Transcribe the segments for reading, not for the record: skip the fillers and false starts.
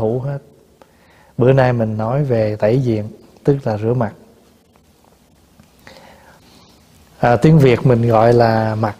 thủ hết. Bữa nay mình nói về tẩy diện, tức là rửa mặt. Tiếng Việt mình gọi là mặt.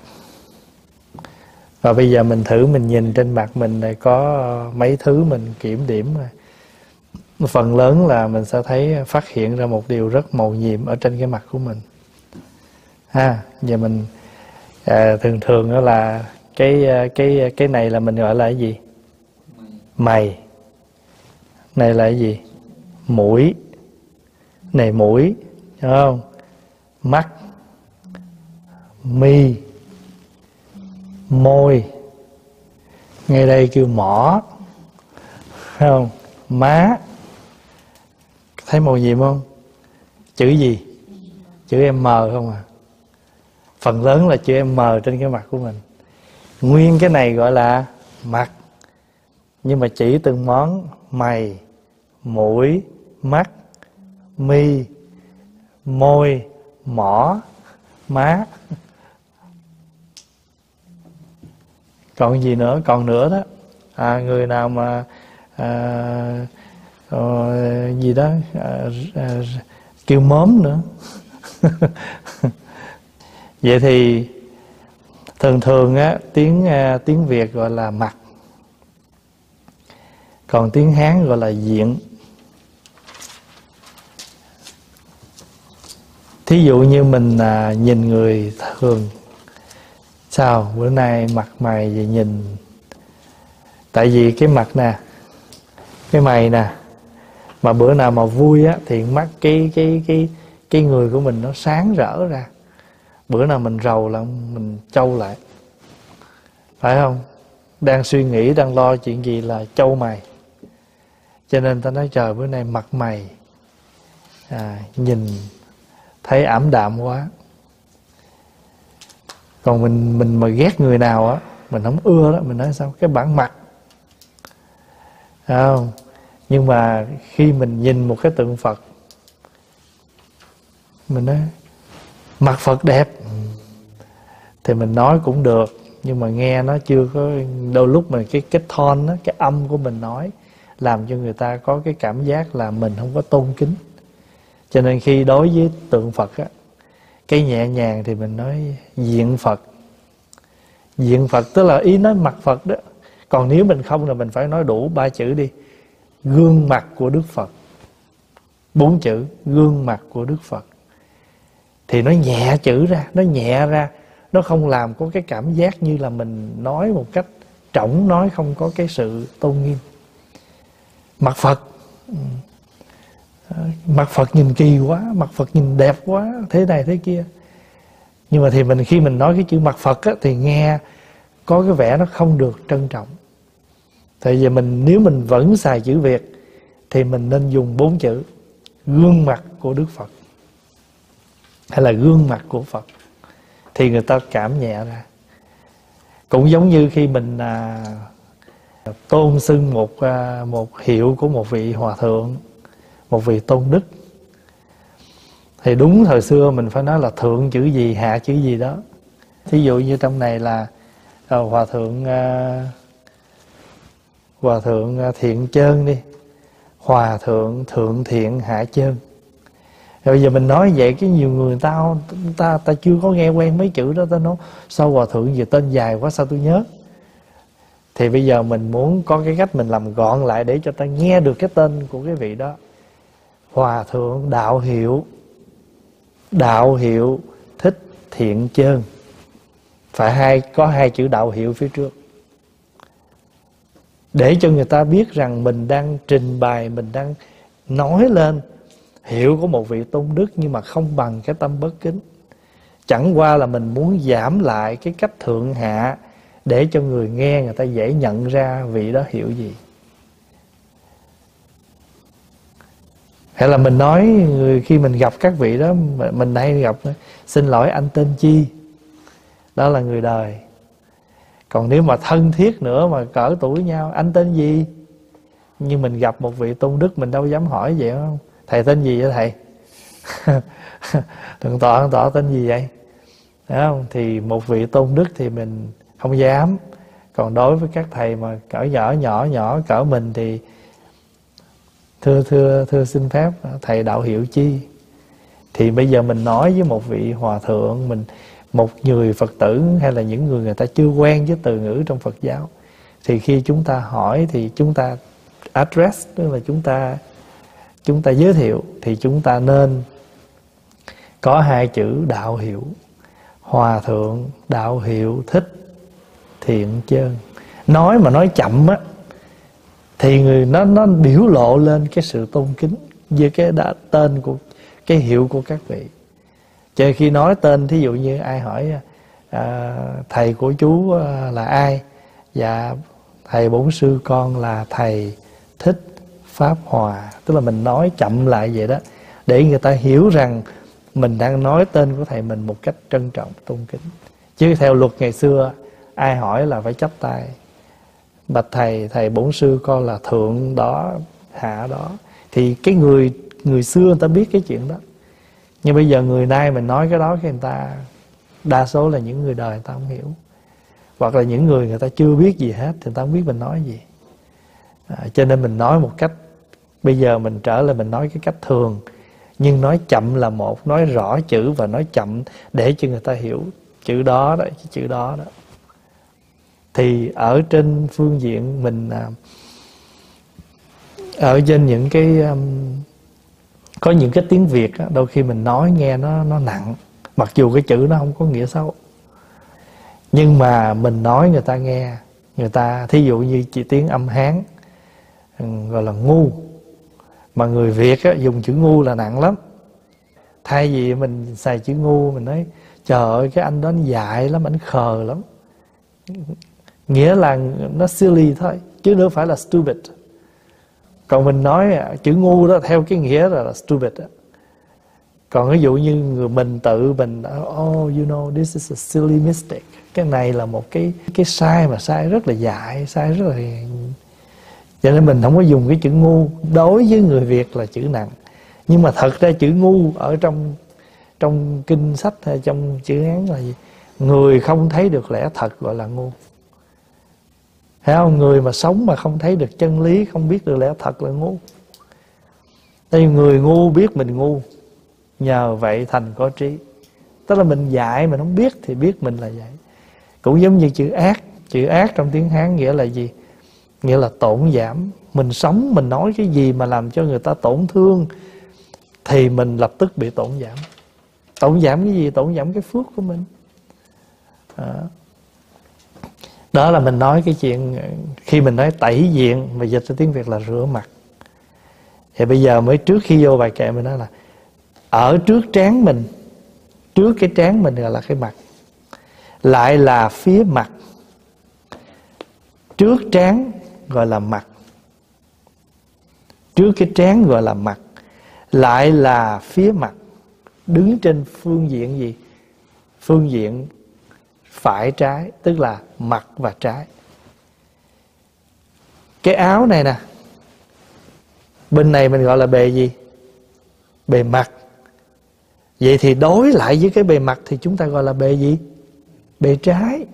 Và bây giờ mình thử mình nhìn trên mặt mình này có mấy thứ mình kiểm điểm rồi. Phần lớn là mình sẽ thấy phát hiện ra một điều rất mầu nhiệm ở trên cái mặt của mình. Giờ mình thường thường đó là cái này là mình gọi là cái gì? Mày. Này là cái gì? Mũi. Này mũi, hiểu không? Mắt, mi, môi, ngay đây kêu mỏ, thấy không? Má. Thấy màu nhiệm không? Chữ gì? Chữ M không à? Phần lớn là chữ M trên cái mặt của mình. Nguyên cái này gọi là mặt, nhưng mà chỉ từng món: mày, mũi, mắt, mi, môi, mỏ, má. Còn gì nữa? Còn nữa đó. Người nào mà gì đó kêu mớm nữa. Vậy thì thường thường á, tiếng Việt gọi là mặt, còn tiếng Hán gọi là diện. Thí dụ như mình nhìn người thường, sao bữa nay mặt mày vậy nhìn? Tại vì cái mặt nè, cái mày nè, mà bữa nào mà vui á thì mắt cái người của mình nó sáng rỡ ra. Bữa nào mình rầu là mình trâu lại, phải không? Đang suy nghĩ, đang lo chuyện gì là trâu mày. Cho nên ta nói trời bữa nay mặt mày nhìn thấy ảm đạm quá. Còn mình mà ghét người nào á, mình không ưa đó, mình nói sao? Cái bản mặt, không? Nhưng mà khi mình nhìn một cái tượng Phật, mình nói mặt Phật đẹp, thì mình nói cũng được, nhưng mà nghe nó chưa có, đôi lúc mình cái tone đó, cái âm của mình nói làm cho người ta có cái cảm giác là mình không có tôn kính. Cho nên khi đối với tượng Phật á, cái nhẹ nhàng thì mình nói diện Phật. Diện Phật tức là ý nói mặt Phật đó. Còn nếu mình không là mình phải nói đủ 3 chữ đi: gương mặt của Đức Phật. 4 chữ: gương mặt của Đức Phật. Thì nó nhẹ chữ ra, nó nhẹ ra, nó không làm có cái cảm giác như là mình nói một cách trỏng, nói không có cái sự tôn nghiêm. Mặt Phật, mặt Phật nhìn kỳ quá, mặt Phật nhìn đẹp quá, thế này thế kia. Nhưng mà thì khi mình nói cái chữ mặt Phật á, thì nghe có cái vẻ nó không được trân trọng. Tại vì nếu mình vẫn xài chữ Việt thì mình nên dùng 4 chữ: gương mặt của Đức Phật, hay là gương mặt của Phật, thì người ta cảm nhẹ ra. Cũng giống như khi mình tôn xưng một hiệu của một vị hòa thượng, một vị tôn đức, thì đúng thời xưa mình phải nói là thượng chữ gì, hạ chữ gì đó. Thí dụ như trong này là hòa thượng Thiện Chơn đi, hòa thượng Thượng Thiện Hạ Chơn. Rồi bây giờ mình nói vậy cái nhiều người ta chưa có nghe quen mấy chữ đó, ta nói sao hòa thượng gì tên dài quá, sao tôi nhớ. Thì bây giờ mình muốn có cái cách mình làm gọn lại để cho ta nghe được cái tên của cái vị đó. Hòa thượng Đạo Hiệu Thích Thiện Chơn, phải có 2 chữ đạo hiệu phía trước, để cho người ta biết rằng mình đang trình bày, mình đang nói lên hiệu của một vị tôn đức, nhưng mà không bằng cái tâm bất kính. Chẳng qua là mình muốn giảm lại cái cách thượng hạ để cho người nghe người ta dễ nhận ra vị đó hiệu gì. Hay là mình nói khi mình gặp các vị đó, mình hay gặp: xin lỗi anh tên chi, đó là người đời. Còn nếu mà thân thiết nữa, mà cỡ tuổi nhau, anh tên gì? Nhưng mình gặp một vị tôn đức mình đâu dám hỏi vậy, không? Thầy tên gì vậy thầy? Thượng tọa tên gì vậy? Đúng không? Thì một vị tôn đức thì mình không dám. Còn đối với các thầy mà cỡ nhỏ cỡ mình thì Thưa xin phép thầy đạo hiệu chi? Thì bây giờ mình nói với một vị hòa thượng, một người Phật tử, hay là những người ta chưa quen với từ ngữ trong Phật giáo, thì khi chúng ta hỏi thì chúng ta address, tức là chúng ta giới thiệu, thì chúng ta nên có hai chữ đạo hiệu. Hòa thượng đạo hiệu Thích Thiện Chơn. Nói mà nói chậm á thì nó biểu lộ lên cái sự tôn kính với cái tên của cái hiệu của các vị. Cho khi nói tên, thí dụ như ai hỏi thầy của chú là ai? Dạ thầy bổn sư con là thầy Thích Pháp Hòa. Tức là mình nói chậm lại vậy đó, để người ta hiểu rằng mình đang nói tên của thầy mình một cách trân trọng, tôn kính. Chứ theo luật ngày xưa, ai hỏi là phải chắp tay: bạch thầy, thầy bổn sư con là thượng đó, hạ đó. Thì cái người xưa người ta biết cái chuyện đó. Nhưng bây giờ người nay mình nói cái đó, cái người ta đa số là những người đời người ta không hiểu, hoặc là những người ta chưa biết gì hết thì người ta không biết mình nói gì. Cho nên mình nói một cách, bây giờ mình trở lại mình nói cái cách thường, nhưng nói chậm là một, nói rõ chữ và nói chậm để cho người ta hiểu chữ đó đó, cái chữ đó đó. Thì ở trên phương diện mình ở trên những cái có những cái tiếng Việt đó, đôi khi mình nói nghe nó nặng, mặc dù cái chữ nó không có nghĩa xấu, nhưng mà mình nói người ta nghe, người ta thí dụ như chỉ tiếng âm Hán gọi là ngu, mà người Việt á, dùng chữ ngu là nặng lắm. Thay vì mình xài chữ ngu, mình nói trời ơi cái anh đó anh dại lắm, anh khờ lắm, nghĩa là nó silly thôi, chứ đâu phải là stupid. Còn mình nói chữ ngu đó theo cái nghĩa là stupid đó. Còn ví dụ như người mình tự mình oh you know this is a silly mistake, cái này là một cái sai, mà sai rất là dại, sai rất là... Cho nên mình không có dùng cái chữ ngu. Đối với người Việt là chữ nặng, nhưng mà thật ra chữ ngu ở trong kinh sách hay trong chữ Hán là gì? Người không thấy được lẽ thật gọi là ngu. Thấy không? Người mà sống mà không thấy được chân lý, không biết được lẽ thật là ngu. Đây, người ngu biết mình ngu, nhờ vậy thành có trí. Tức là mình dại, mình không biết thì biết mình là vậy. Cũng giống như chữ ác. Chữ ác trong tiếng Hán nghĩa là gì? Nghĩa là tổn giảm. Mình sống, mình nói cái gì mà làm cho người ta tổn thương thì mình lập tức bị tổn giảm. Tổn giảm cái gì? Tổn giảm cái phước của mình. Đó là mình nói cái chuyện khi mình nói tẩy diện, mà dịch ra tiếng Việt là rửa mặt. Thì bây giờ mới trước khi vô bài kệ mình nói là ở trước trán mình, trước cái trán mình gọi là cái mặt, lại là phía mặt. Trước trán gọi là mặt, trước cái trán gọi là mặt, lại là phía mặt. Đứng trên phương diện gì? Phương diện phải trái, tức là mặt và trái. Cái áo này nè, bên này mình gọi là bề gì? Bề mặt. Vậy thì đối lại với cái bề mặt thì chúng ta gọi là bề gì? Bề trái.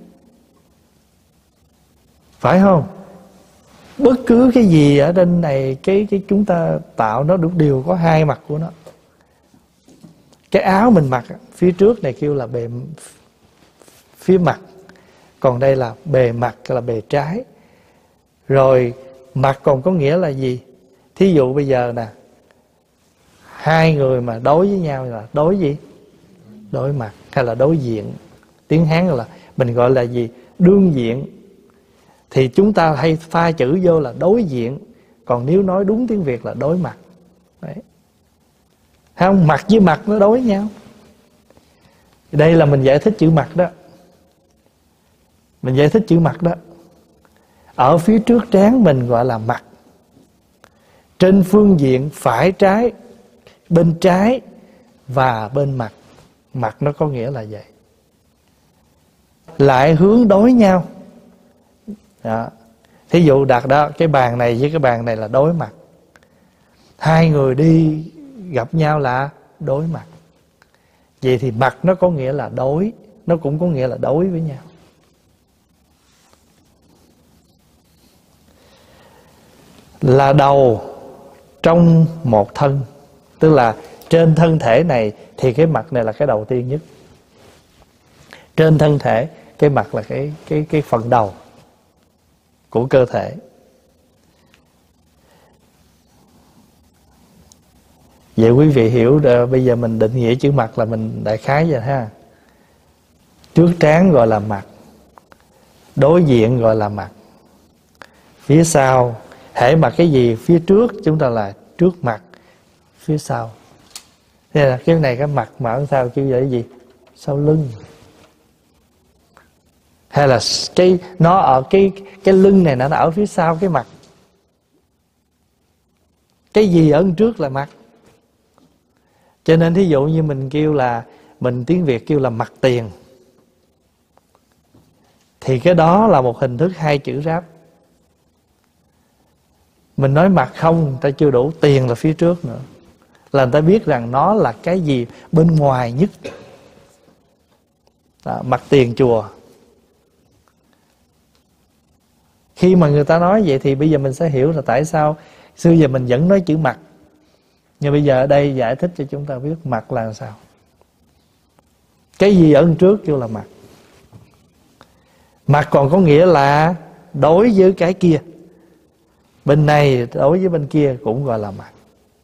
Phải không? Bất cứ cái gì ở trên này, cái chúng ta tạo nó đều có hai mặt của nó. Cái áo mình mặc phía trước này kêu là bề phía mặt, còn đây là bề mặt, là bề trái. Rồi mặt còn có nghĩa là gì? Thí dụ bây giờ nè, hai người mà đối với nhau là đối gì? Đối mặt hay là đối diện. Tiếng Hán là mình gọi là gì? Đương diện. Thì chúng ta hay pha chữ vô là đối diện, còn nếu nói đúng tiếng Việt là đối mặt. Đấy. Thấy không? Mặt với mặt nó đối nhau. Đây là mình giải thích chữ mặt đó. Mình giải thích chữ mặt đó. Ở phía trước trán mình gọi là mặt. Trên phương diện phải trái, bên trái và bên mặt. Mặt nó có nghĩa là vậy. Lại hướng đối nhau. Đó. Thí dụ đặt đó, cái bàn này với cái bàn này là đối mặt. Hai người đi gặp nhau là đối mặt. Vậy thì mặt nó có nghĩa là đối, nó cũng có nghĩa là đối với nhau. Là đầu trong một thân. Tức là trên thân thể này thì cái mặt này là cái đầu tiên nhất. Trên thân thể, cái mặt là cái phần đầu của cơ thể. Vậy quý vị hiểu bây giờ mình định nghĩa chữ mặt là mình đại khái vậy ha. Trước trán gọi là mặt, đối diện gọi là mặt, phía sau hễ mặt cái gì phía trước chúng ta là trước mặt, phía sau. Thế là cái này cái mặt mà ở sau kêu là cái gì? Sau lưng. Hay là nó ở cái lưng này nó ở phía sau cái mặt. Cái gì ở trước là mặt. Cho nên thí dụ như mình kêu là, mình tiếng Việt kêu là mặt tiền, thì cái đó là một hình thức hai chữ ráp. Mình nói mặt không, người ta chưa đủ, tiền là phía trước nữa, là người ta biết rằng nó là cái gì bên ngoài nhất. Đó, mặt tiền chùa. Khi mà người ta nói vậy thì bây giờ mình sẽ hiểu là tại sao xưa giờ mình vẫn nói chữ mặt. Nhưng bây giờ ở đây giải thích cho chúng ta biết mặt là sao. Cái gì ở trước kêu là mặt. Mặt còn có nghĩa là đối với cái kia, bên này đối với bên kia cũng gọi là mặt.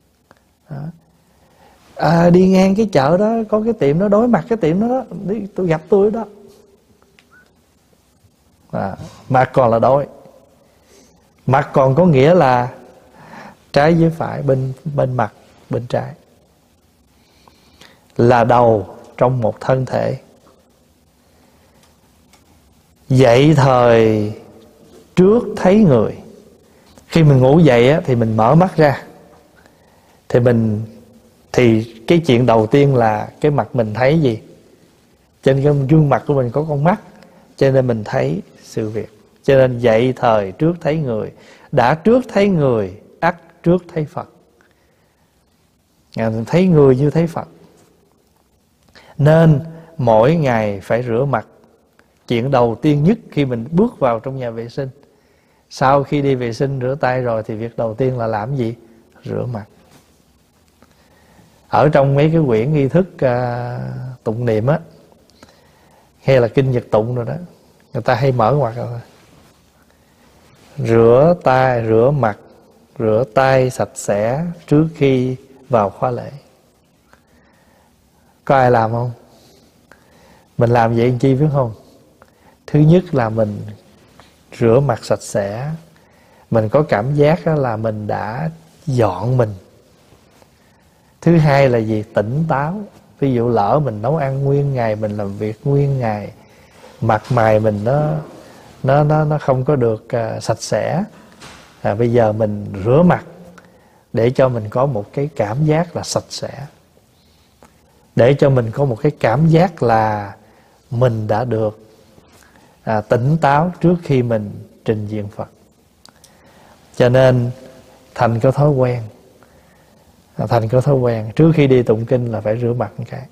Đó. Đi ngang cái chợ đó, có cái tiệm đó đối mặt cái tiệm đó, đi, tôi gặp tôi đó. Mặt còn là đối. Mặt còn có nghĩa là trái với phải, bên mặt, bên trái. Là đầu trong một thân thể. Dậy thời trước thấy người. Khi mình ngủ dậy á, thì mình mở mắt ra, thì cái chuyện đầu tiên là cái mặt mình thấy gì? Trên cái gương mặt của mình có con mắt, cho nên mình thấy sự việc. Cho nên dậy thời trước thấy người. Đã trước thấy người, ắt trước thấy Phật. Mình thấy người như thấy Phật. Nên mỗi ngày phải rửa mặt. Chuyện đầu tiên nhất khi mình bước vào trong nhà vệ sinh, sau khi đi vệ sinh rửa tay rồi thì việc đầu tiên là làm gì? Rửa mặt. Ở trong mấy cái quyển nghi thức tụng niệm á, hay là kinh Nhật tụng rồi đó, người ta hay mở ngoặc rồi. Rửa tay, rửa mặt, rửa tay sạch sẽ trước khi vào khóa lễ. Có ai làm không? Mình làm vậy làm chi biết không? Thứ nhất là mình rửa mặt sạch sẽ, mình có cảm giác là mình đã dọn mình. Thứ hai là gì? Tỉnh táo. Ví dụ lỡ mình nấu ăn nguyên ngày, mình làm việc nguyên ngày, mặt mày mình nó không có được sạch sẽ. Bây giờ mình rửa mặt để cho mình có một cái cảm giác là sạch sẽ, để cho mình có một cái cảm giác là mình đã được tỉnh táo trước khi mình trình diện Phật. Cho nên thành có thói quen, trước khi đi tụng kinh là phải rửa mặt một cái.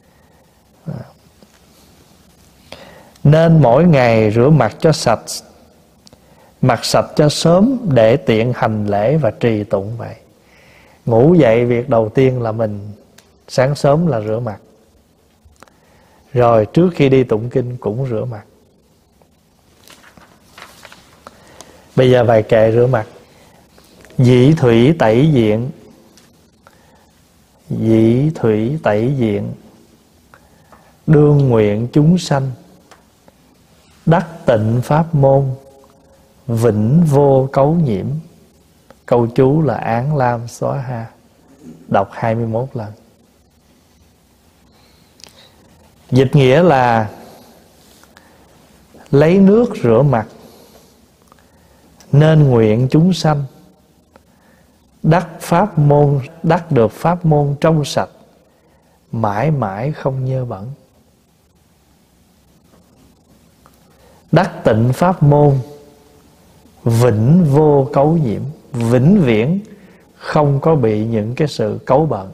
Nên mỗi ngày rửa mặt cho sạch, mặt sạch cho sớm để tiện hành lễ và trì tụng vậy. Ngủ dậy việc đầu tiên là mình sáng sớm là rửa mặt, rồi trước khi đi tụng kinh cũng rửa mặt. Bây giờ vài kệ rửa mặt. Dĩ thủy tẩy diện. Dĩ thủy tẩy diện, đương nguyện chúng sanh đắc tịnh pháp môn, vĩnh vô cấu nhiễm. Câu chú là Án Lam Xóa Ha, đọc 21 lần. Dịch nghĩa là lấy nước rửa mặt, nên nguyện chúng sanh đắc được pháp môn trong sạch, mãi mãi không nhơ bẩn. Đắc tịnh pháp môn, vĩnh vô cấu nhiễm, vĩnh viễn không có bị những cái sự cấu bẩn.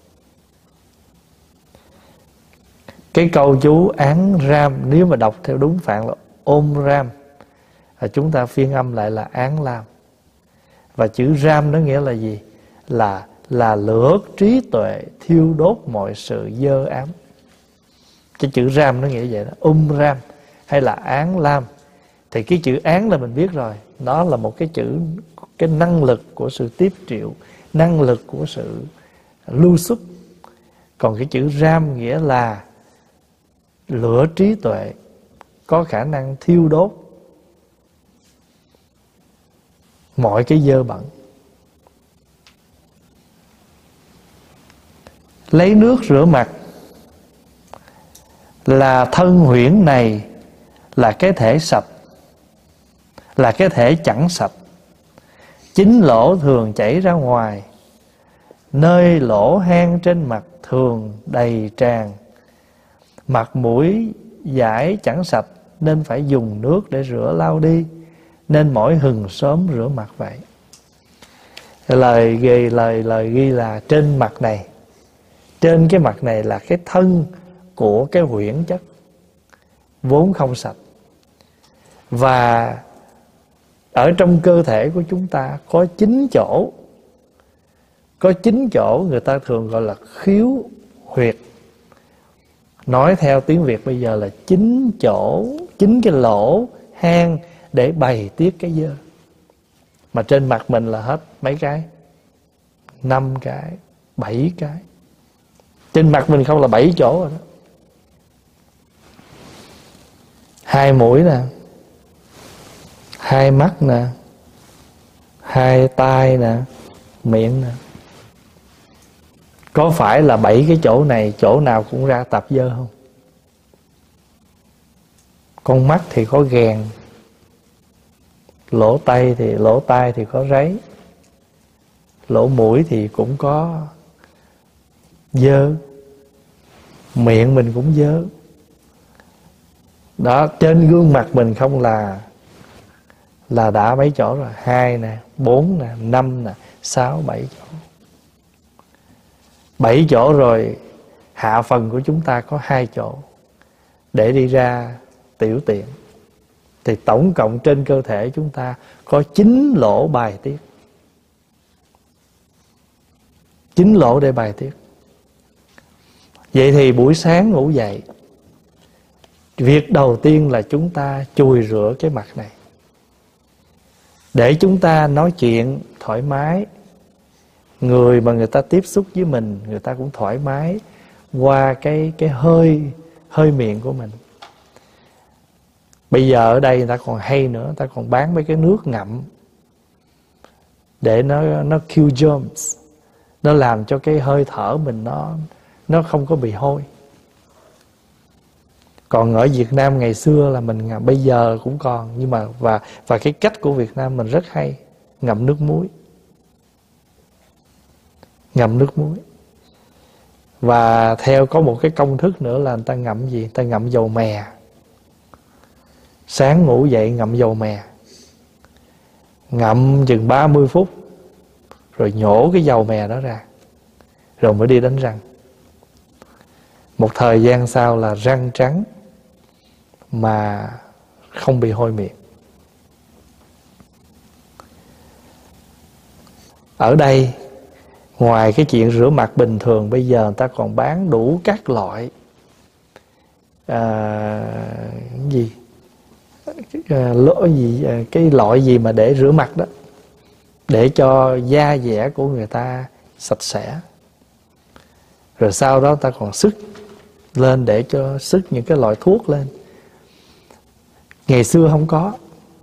Cái câu chú Án Ram, nếu mà đọc theo đúng phạn là Om Ram, chúng ta phiên âm lại là Án Lam. Và chữ Ram nó nghĩa là gì? là lửa trí tuệ thiêu đốt mọi sự dơ ám. Cái chữ ram nó nghĩa vậy đó, ram hay là án lam. Thì cái chữ án là mình biết rồi, đó là một cái chữ, cái năng lực của sự tiếp triệu, năng lực của sự lưu xuất. Còn cái chữ ram nghĩa là lửa trí tuệ, có khả năng thiêu đốt mọi cái dơ bẩn. Lấy nước rửa mặt là thân huyễn này, là cái thể sạch, là cái thể chẳng sạch. Chính lỗ thường chảy ra ngoài, nơi lỗ hang trên mặt thường đầy tràn. Mặt mũi dãi chẳng sạch, nên phải dùng nước để rửa lau đi, nên mỗi hừng sớm rửa mặt vậy. Lời ghi là trên mặt này, trên cái mặt này là cái thân của cái huyễn chất vốn không sạch. Và ở trong cơ thể của chúng ta có 9 chỗ. Có 9 chỗ người ta thường gọi là khiếu huyệt. Nói theo tiếng Việt bây giờ là 9 chỗ, 9 cái lỗ hang để bày tiết cái dơ. Mà trên mặt mình là hết mấy cái? 5 cái, 7 cái. Trên mặt mình không là 7 chỗ rồi đó. 2 mũi nè, 2 mắt nè, 2 tai nè, miệng nè. Có phải là 7 cái chỗ này chỗ nào cũng ra tạp dơ không? Con mắt thì có ghèn, lỗ tai thì có ráy, lỗ mũi thì cũng có dơ, miệng mình cũng dơ. Đó, trên gương mặt mình không là đã mấy chỗ rồi. 2 nè, 4 nè, 5 nè, 6, 7 chỗ. 7 chỗ rồi. Hạ phần của chúng ta có 2 chỗ để đi ra tiểu tiện. Thì tổng cộng trên cơ thể chúng ta có 9 lỗ bài tiết. 9 lỗ để bài tiết. Vậy thì buổi sáng ngủ dậy, việc đầu tiên là chúng ta chùi rửa cái mặt này, để chúng ta nói chuyện thoải mái. Người mà người ta tiếp xúc với mình, người ta cũng thoải mái qua cái hơi miệng của mình. Bây giờ ở đây người ta còn hay nữa, người ta còn bán mấy cái nước ngậm để nó kill germs, nó làm cho cái hơi thở mình nó không có bị hôi. Còn ở Việt Nam ngày xưa là mình ngậm, bây giờ cũng còn, nhưng mà và cái cách của Việt Nam mình rất hay, ngậm nước muối. Ngậm nước muối. Và theo có một cái công thức nữa là người ta ngậm gì? Người ta ngậm dầu mè. Sáng ngủ dậy ngậm dầu mè, ngậm chừng 30 phút, rồi nhổ cái dầu mè đó ra, rồi mới đi đánh răng. Một thời gian sau là răng trắng mà không bị hôi miệng. Ở đây, ngoài cái chuyện rửa mặt bình thường, bây giờ người ta còn bán đủ các loại cái loại gì mà để rửa mặt đó, để cho da dẻ của người ta sạch sẽ. Rồi sau đó ta còn xức lên, để cho xức những cái loại thuốc lên. Ngày xưa không có.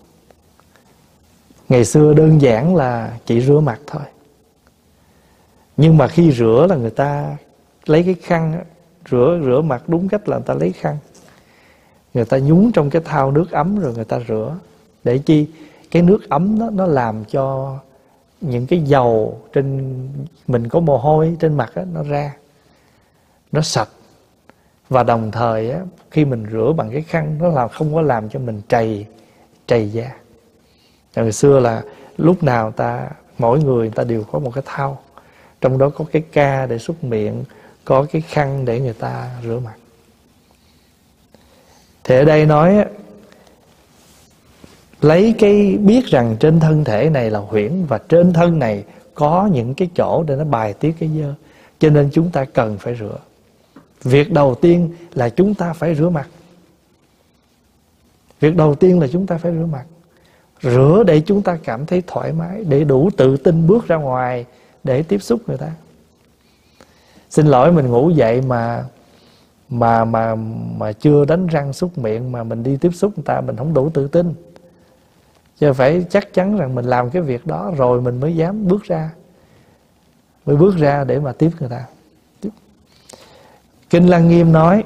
Ngày xưa đơn giản là chỉ rửa mặt thôi. Nhưng mà khi rửa là người ta lấy cái khăn, rửa mặt đúng cách là người ta lấy khăn, người ta nhúng trong cái thau nước ấm rồi người ta rửa. Để chi? Cái nước ấm đó nó làm cho những cái dầu trên mình có mồ hôi trên mặt đó, nó ra, nó sạch. Và đồng thời á, khi mình rửa bằng cái khăn, nó không có làm cho mình trầy da. Ngày xưa là lúc nào mỗi người ta đều có một cái thau, trong đó có cái ca để súc miệng, có cái khăn để người ta rửa mặt. Thì ở đây nói lấy cái biết rằng trên thân thể này là huyễn, và trên thân này có những cái chỗ để nó bài tiết cái dơ. Cho nên chúng ta cần phải rửa. Việc đầu tiên là chúng ta phải rửa mặt. Việc đầu tiên là chúng ta phải rửa mặt. Rửa để chúng ta cảm thấy thoải mái, để đủ tự tin bước ra ngoài để tiếp xúc người ta. Xin lỗi, mình ngủ dậy mà chưa đánh răng súc miệng mà mình đi tiếp xúc người ta, mình không đủ tự tin. Chứ phải chắc chắn rằng mình làm cái việc đó rồi mình mới dám bước ra. Mới bước ra để mà tiếp người ta. Kinh Lăng Nghiêm nói,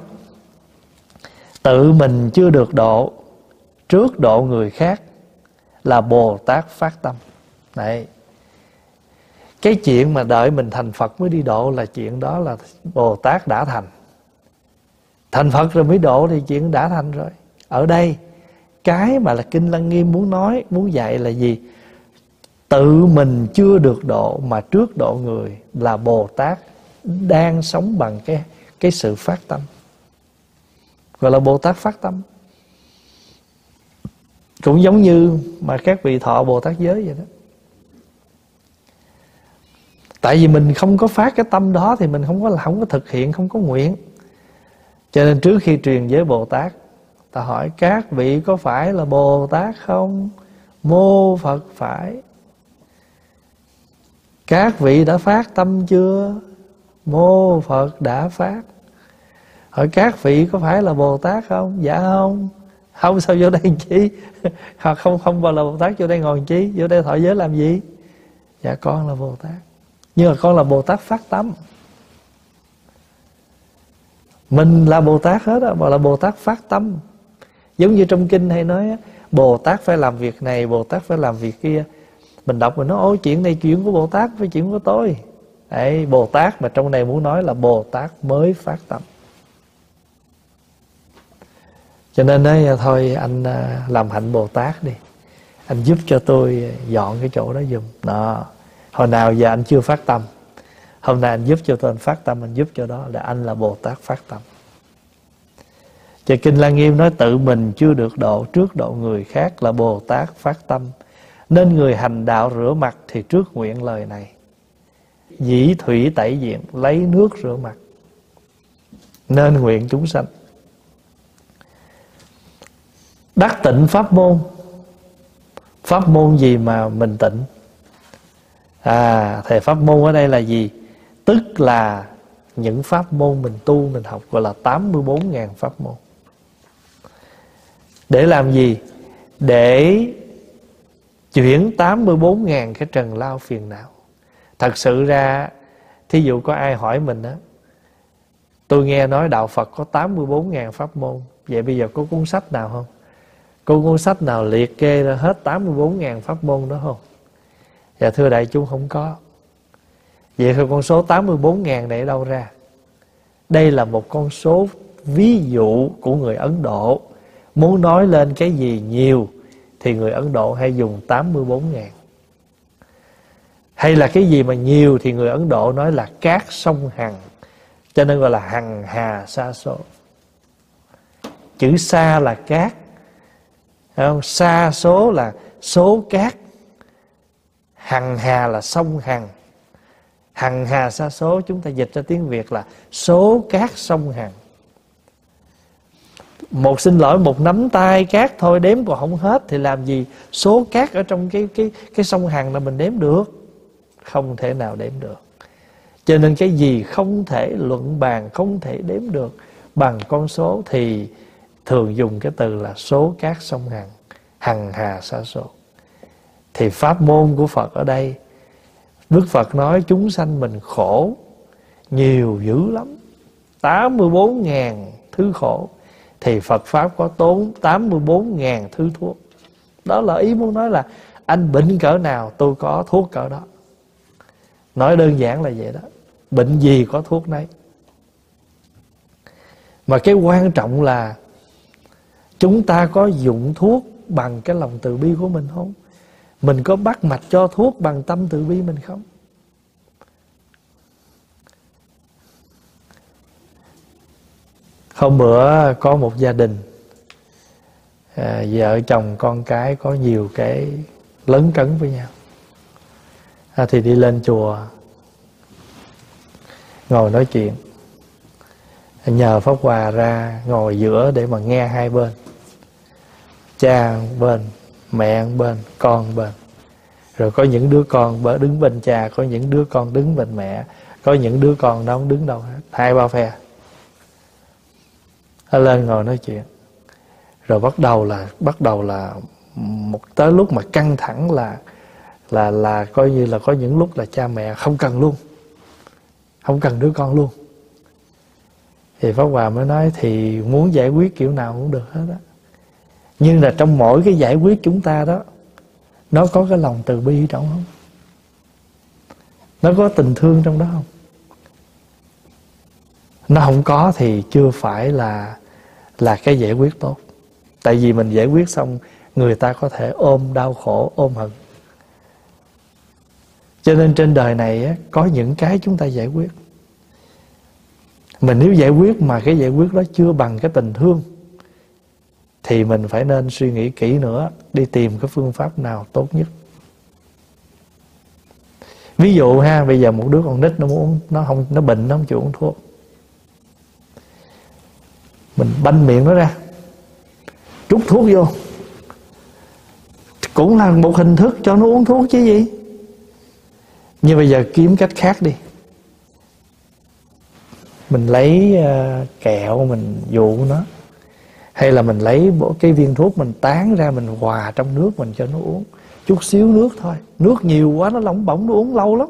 tự mình chưa được độ, trước độ người khác là Bồ Tát phát tâm. Đấy. Cái chuyện mà đợi mình thành Phật mới đi độ là chuyện đó là Bồ Tát đã thành. Thành Phật rồi mới độ thì chuyện đã thành rồi. Ở đây cái mà là Kinh Lăng Nghiêm muốn nói, muốn dạy là gì? Tự mình chưa được độ mà trước độ người là Bồ Tát đang sống bằng cái sự phát tâm. Gọi là Bồ Tát phát tâm. Cũng giống như mà các vị thọ Bồ Tát giới vậy đó. Tại vì mình không có phát cái tâm đó thì mình không có thực hiện, không có nguyện. Cho nên trước khi truyền giới Bồ Tát, ta hỏi các vị có phải là Bồ Tát không? Mô Phật phải. Các vị đã phát tâm chưa? Mô Phật đã phát. Hỏi các vị có phải là Bồ Tát không? Dạ không. Không sao vô đây chi? Hoặc không vào là Bồ Tát vô đây ngồi chi? Vô đây thọ giới làm gì? Dạ con là Bồ Tát. Nhưng mà con là Bồ Tát phát tâm. Mình là Bồ Tát hết á, mà là Bồ Tát phát tâm. Giống như trong kinh hay nói Bồ Tát phải làm việc này, Bồ Tát phải làm việc kia. Mình đọc mình nói ôi chuyện này chuyện của Bồ Tát, phải chuyện của tôi. Đấy, Bồ Tát mà trong này muốn nói là Bồ Tát mới phát tâm. Cho nên đấy, thôi anh làm hạnh Bồ Tát đi, anh giúp cho tôi dọn cái chỗ đó giùm. Đó. Hồi nào giờ anh chưa phát tâm, hôm nay anh giúp cho tôi, anh phát tâm, anh giúp cho đó là anh là Bồ Tát phát tâm. Cho Kinh Lăng Nghiêm nói tự mình chưa được độ, trước độ người khác là Bồ Tát phát tâm. Nên người hành đạo rửa mặt thì trước nguyện lời này: dĩ thủy tẩy diện, lấy nước rửa mặt. Nên nguyện chúng sanh đắc tịnh pháp môn. Pháp môn gì mà mình tịnh? Thầy pháp môn ở đây là gì? Tức là những pháp môn mình tu, mình học, gọi là 84.000 pháp môn. Để làm gì? Để chuyển 84.000 cái trần lao phiền não. Thật sự ra, thí dụ có ai hỏi mình á, tôi nghe nói đạo Phật có 84.000 pháp môn, vậy bây giờ có cuốn sách nào không? Có cuốn sách nào liệt kê ra hết 84.000 pháp môn đó không? Dạ thưa đại chúng không có. Vậy thì con số 84.000 này ở đâu ra? Đây là một con số ví dụ của người Ấn Độ. Muốn nói lên cái gì nhiều thì người Ấn Độ hay dùng 84.000. Hay là cái gì mà nhiều thì người Ấn Độ nói là cát sông hằng, cho nên gọi là hằng hà sa số. Chữ sa là cát, không? Sa số là số cát, hằng hà là sông hằng. Hằng hà sa số chúng ta dịch ra tiếng Việt là số cát sông hằng. Xin lỗi, một nắm tay cát thôi đếm còn không hết thì làm gì số cát ở trong cái sông hằng là mình đếm được? Không thể nào đếm được. Cho nên cái gì không thể luận bàn, không thể đếm được bằng con số thì thường dùng cái từ là số cát sông hằng, hằng hà sa số. Thì pháp môn của Phật ở đây, Đức Phật nói chúng sanh mình khổ nhiều dữ lắm, 84.000 thứ khổ, thì Phật Pháp có tốn 84.000 thứ thuốc. Đó là ý muốn nói là anh bệnh cỡ nào tôi có thuốc cỡ đó. Nói đơn giản là vậy đó. Bệnh gì có thuốc nấy. Mà cái quan trọng là chúng ta có dụng thuốc bằng cái lòng từ bi của mình không? Mình có bắt mạch cho thuốc bằng tâm từ bi mình không? Hôm bữa có một gia đình, vợ chồng con cái có nhiều cái lấn cấn với nhau. Thì đi lên chùa ngồi nói chuyện, nhờ Pháp Hòa ra ngồi giữa để mà nghe hai bên, cha bên, mẹ bên, con bên. Rồi có những đứa con đứng bên cha, có những đứa con đứng bên mẹ, có những đứa con đâu không đứng đâu hết, hai ba phe. Nó lên ngồi nói chuyện. Rồi bắt đầu là tới lúc mà căng thẳng là coi như là có những lúc là cha mẹ không cần luôn, không cần đứa con luôn. Thì Pháp Hòa mới nói thì muốn giải quyết kiểu nào cũng được hết á, nhưng là trong mỗi cái giải quyết chúng ta đó, nó có cái lòng từ bi trong không? Nó có tình thương trong đó không? Nó không có thì chưa phải là cái giải quyết tốt. Tại vì mình giải quyết xong, người ta có thể ôm đau khổ, ôm hận. Cho nên trên đời này á, có những cái chúng ta giải quyết. Mình nếu giải quyết mà cái giải quyết đó chưa bằng cái tình thương, thì mình phải nên suy nghĩ kỹ nữa, đi tìm cái phương pháp nào tốt nhất. Ví dụ ha, bây giờ một đứa con nít nó bệnh, nó không chịu uống thuốc, mình banh miệng nó ra, trút thuốc vô, cũng là một hình thức cho nó uống thuốc chứ gì. Nhưng bây giờ kiếm cách khác đi. Mình lấy kẹo mình dụ nó, hay là mình lấy cái viên thuốc mình tán ra, mình hòa trong nước mình cho nó uống chút xíu nước thôi. Nước nhiều quá nó lỏng bỏng, nó uống lâu lắm.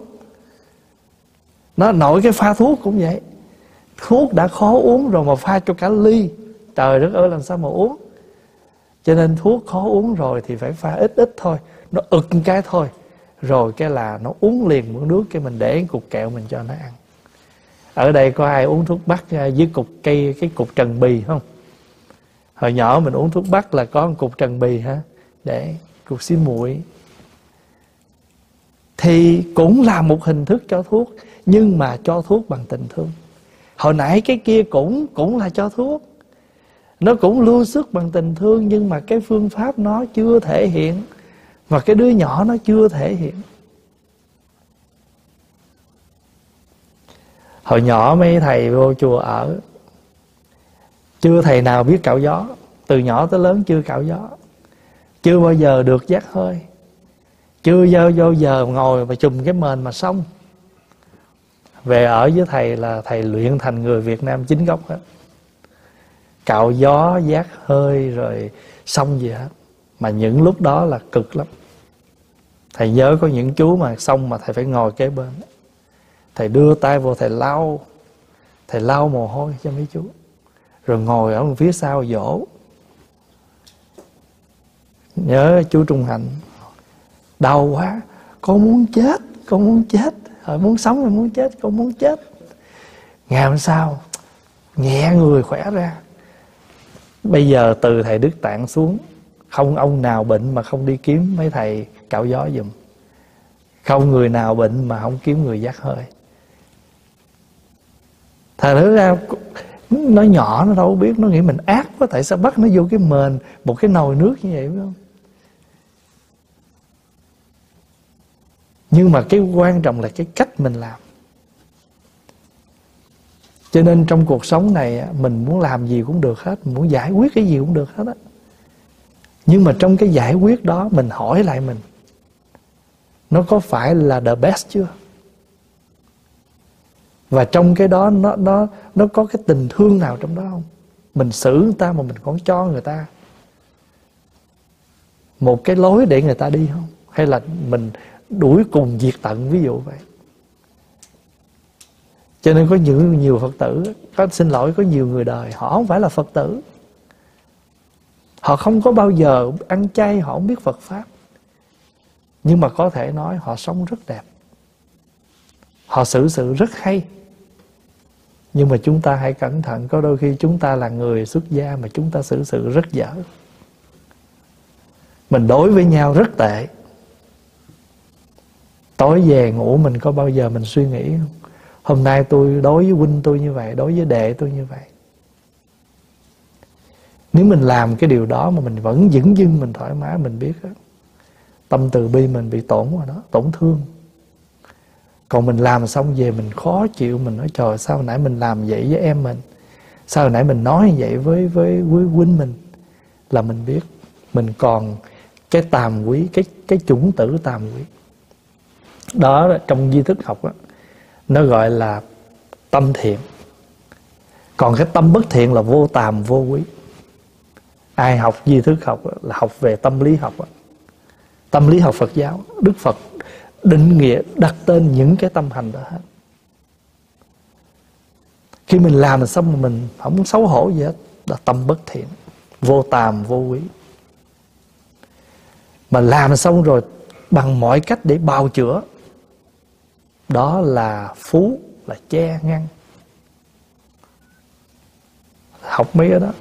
Nó nội cái pha thuốc cũng vậy. Thuốc đã khó uống rồi mà pha cho cả ly, trời đất ơi làm sao mà uống. Cho nên thuốc khó uống rồi thì phải pha ít ít thôi, nó ực cái thôi, rồi cái là nó uống liền muỗng nước, cái mình để cục kẹo mình cho nó ăn. Ở đây có ai uống thuốc bắc với cục cây, cái cục trần bì không? Hồi nhỏ mình uống thuốc bắc là có một cục trần bì hả, để cục xí muội. Thì cũng là một hình thức cho thuốc, nhưng mà cho thuốc bằng tình thương. Hồi nãy cái kia cũng là cho thuốc, nó cũng lưu xuất bằng tình thương, nhưng mà cái phương pháp nó chưa thể hiện, và cái đứa nhỏ nó chưa thể hiện. Hồi nhỏ mấy thầy vô chùa ở, chưa thầy nào biết cạo gió. Từ nhỏ tới lớn chưa cạo gió, chưa bao giờ được giác hơi, chưa bao giờ ngồi và chùm cái mền mà xong. Về ở với thầy là thầy luyện thành người Việt Nam chính gốc hết. Cạo gió, giác hơi rồi xong gì hết. Mà những lúc đó là cực lắm. Thầy nhớ có những chú mà xong mà thầy phải ngồi kế bên, thầy đưa tay vô thầy lau mồ hôi cho mấy chú, rồi ngồi ở phía sau dỗ. Nhớ chú Trung Hạnh, đau quá, con muốn chết, rồi muốn sống rồi muốn chết, con muốn chết. Ngày hôm sau nhẹ người khỏe ra. Bây giờ từ thầy Đức Tạng xuống, không ông nào bệnh mà không đi kiếm mấy thầy cạo gió giùm, không người nào bệnh mà không kiếm người giác hơi. Thật ra nó nhỏ, nó đâu biết, nó nghĩ mình ác quá, tại sao bắt nó vô cái mền một cái nồi nước như vậy, phải không? Nhưng mà cái quan trọng là cái cách mình làm. Cho nên trong cuộc sống này mình muốn làm gì cũng được hết, mình muốn giải quyết cái gì cũng được hết á. Nhưng mà trong cái giải quyết đó mình hỏi lại mình, nó có phải là the best chưa? Và trong cái đó nó có cái tình thương nào trong đó không? Mình xử người ta mà mình còn cho người ta một cái lối để người ta đi không? Hay là mình đuổi cùng diệt tận, ví dụ vậy. Cho nên có nhiều Phật tử, có nhiều người đời họ không phải là Phật tử, họ không có bao giờ ăn chay, họ không biết Phật Pháp, nhưng mà có thể nói họ sống rất đẹp, họ xử sự rất hay. Nhưng mà chúng ta hãy cẩn thận, có đôi khi chúng ta là người xuất gia mà chúng ta xử sự rất dở. Mình đối với nhau rất tệ. Tối về ngủ mình có bao giờ mình suy nghĩ không? Hôm nay tôi đối với huynh tôi như vậy, đối với đệ tôi như vậy. Nếu mình làm cái điều đó mà mình vẫn dửng dưng, mình thoải mái, mình biết đó, tâm từ bi mình bị tổn rồi đó, tổn thương. Còn mình làm xong về mình khó chịu, mình nói trời sao hồi nãy mình làm vậy với em mình, sao hồi nãy mình nói vậy với huynh mình, là mình biết mình còn cái tàm quý, cái chủng tử tàm quý. Đó trong duy thức học đó, nó gọi là tâm thiện. Còn cái tâm bất thiện là vô tàm vô quý. Ai học duy thức học đó, là học về tâm lý học đó. Tâm lý học Phật giáo, Đức Phật định nghĩa đặt tên những cái tâm hành đó hết. Khi mình làm xong mà mình không xấu hổ gì hết, là tâm bất thiện, vô tàm vô quý. Mà làm xong rồi bằng mọi cách để bào chữa, đó là phú, là che ngăn. Học mấy cái đó.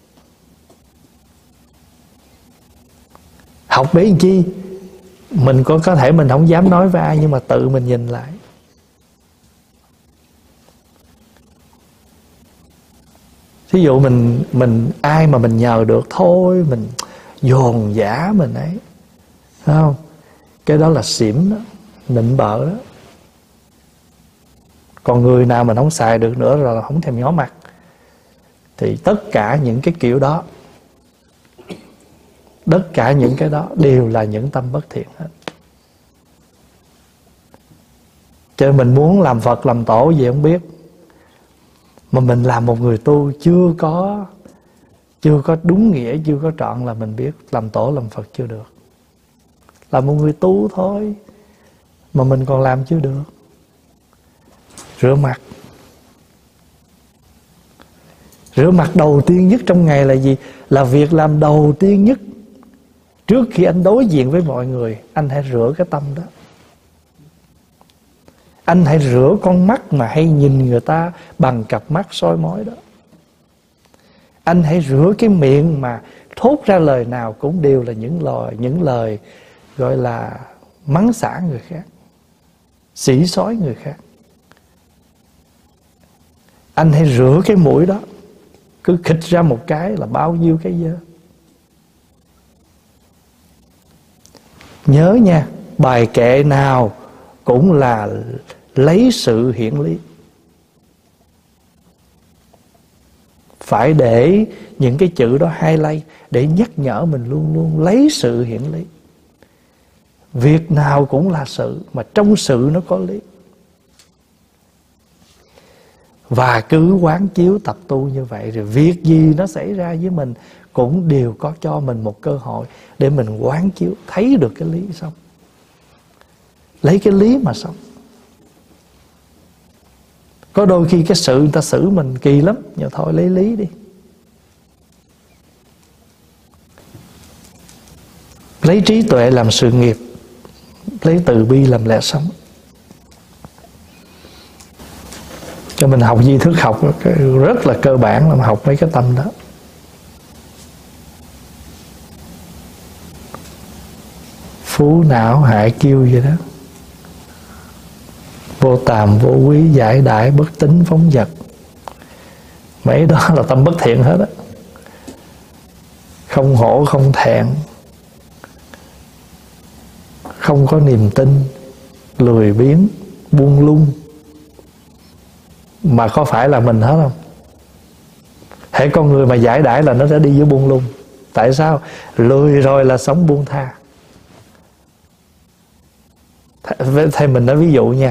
Học để làm chi? Mình có thể mình không dám nói với ai, nhưng mà tự mình nhìn lại. Thí dụ mình ai mà mình nhờ được thôi, mình dồn dã mình ấy, phải không? Cái đó là xỉm đó, nịnh bợ đó. Còn người nào mình không xài được nữa rồi không thèm nhó mặt, thì tất cả những cái kiểu đó, tất cả những cái đó đều là những tâm bất thiện hết. Cho nên mình muốn làm Phật làm tổ gì không biết, mà mình làm một người tu chưa có đúng nghĩa, chưa có trọn, là mình biết làm tổ làm Phật chưa được. Là một người tu thôi mà mình còn làm chưa được. Rửa mặt. Rửa mặt đầu tiên nhất trong ngày là gì? Là việc làm đầu tiên nhất. Trước khi anh đối diện với mọi người, anh hãy rửa cái tâm đó. Anh hãy rửa con mắt mà hay nhìn người ta bằng cặp mắt soi mói đó. Anh hãy rửa cái miệng mà thốt ra lời nào cũng đều là những lời gọi là mắng xả người khác, xỉ xói người khác. Anh hãy rửa cái mũi đó, cứ khịt ra một cái là bao nhiêu cái dơ. Nhớ nha, bài kệ nào cũng là lấy sự hiển lý. Phải để những cái chữ đó highlight để nhắc nhở mình luôn luôn lấy sự hiển lý. Việc nào cũng là sự, mà trong sự nó có lý. Và cứ quán chiếu tập tu như vậy, rồi việc gì nó xảy ra với mình cũng đều có cho mình một cơ hội để mình quán chiếu, thấy được cái lý xong. Lấy cái lý mà sống. Có đôi khi cái sự người ta xử mình kỳ lắm, nhưng thôi lấy lý đi. Lấy trí tuệ làm sự nghiệp, lấy từ bi làm lẽ sống. Cho mình học duy thức học rất là cơ bản, là học mấy cái tâm đó. Phú não hại kiêu vậy đó. Vô tàm vô quý, giải đãi bất tín phóng dật. Mấy đó là tâm bất thiện hết á. Không hổ không thẹn, không có niềm tin, lười biếng, buông lung. Mà có phải là mình hết không? Hễ con người mà giải đãi là nó sẽ đi với buông lung. Tại sao? Lười rồi là sống buông tha. Thầy mình nói ví dụ nha.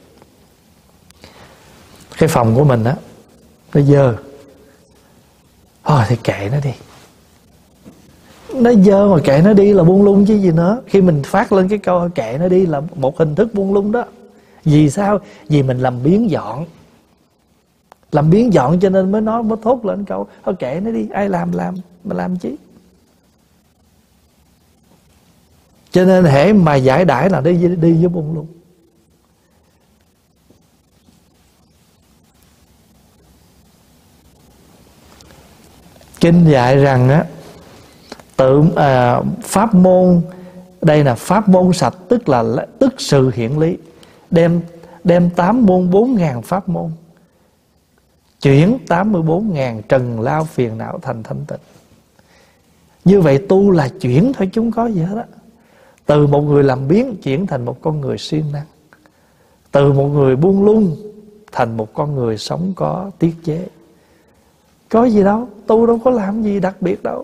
Cái phòng của mình á, nó dơ. Thôi thì kệ nó đi. Nó dơ mà kệ nó đi là buông lung chứ gì nữa. Khi mình phát lên cái câu kệ nó đi là một hình thức buông lung đó. Vì sao? Vì mình làm biếng dọn. Làm biếng dọn cho nên mới thốt lên câu thôi kệ nó đi, ai làm mà làm chứ. Cho nên hễ mà giải đãi là đi với buông lung. Kinh dạy rằng á, pháp môn, đây là pháp môn sạch, tức sự hiển lý. Đem 8 môn 4.000 pháp môn, chuyển 84.000 trần lao phiền não thành thanh tịnh. Như vậy tu là chuyển thôi, chúng có gì hết á. Từ một người làm biếng chuyển thành một con người siêng năng. Từ một người buông lung thành một con người sống có tiết chế. Có gì đâu, tu đâu có làm gì đặc biệt đâu,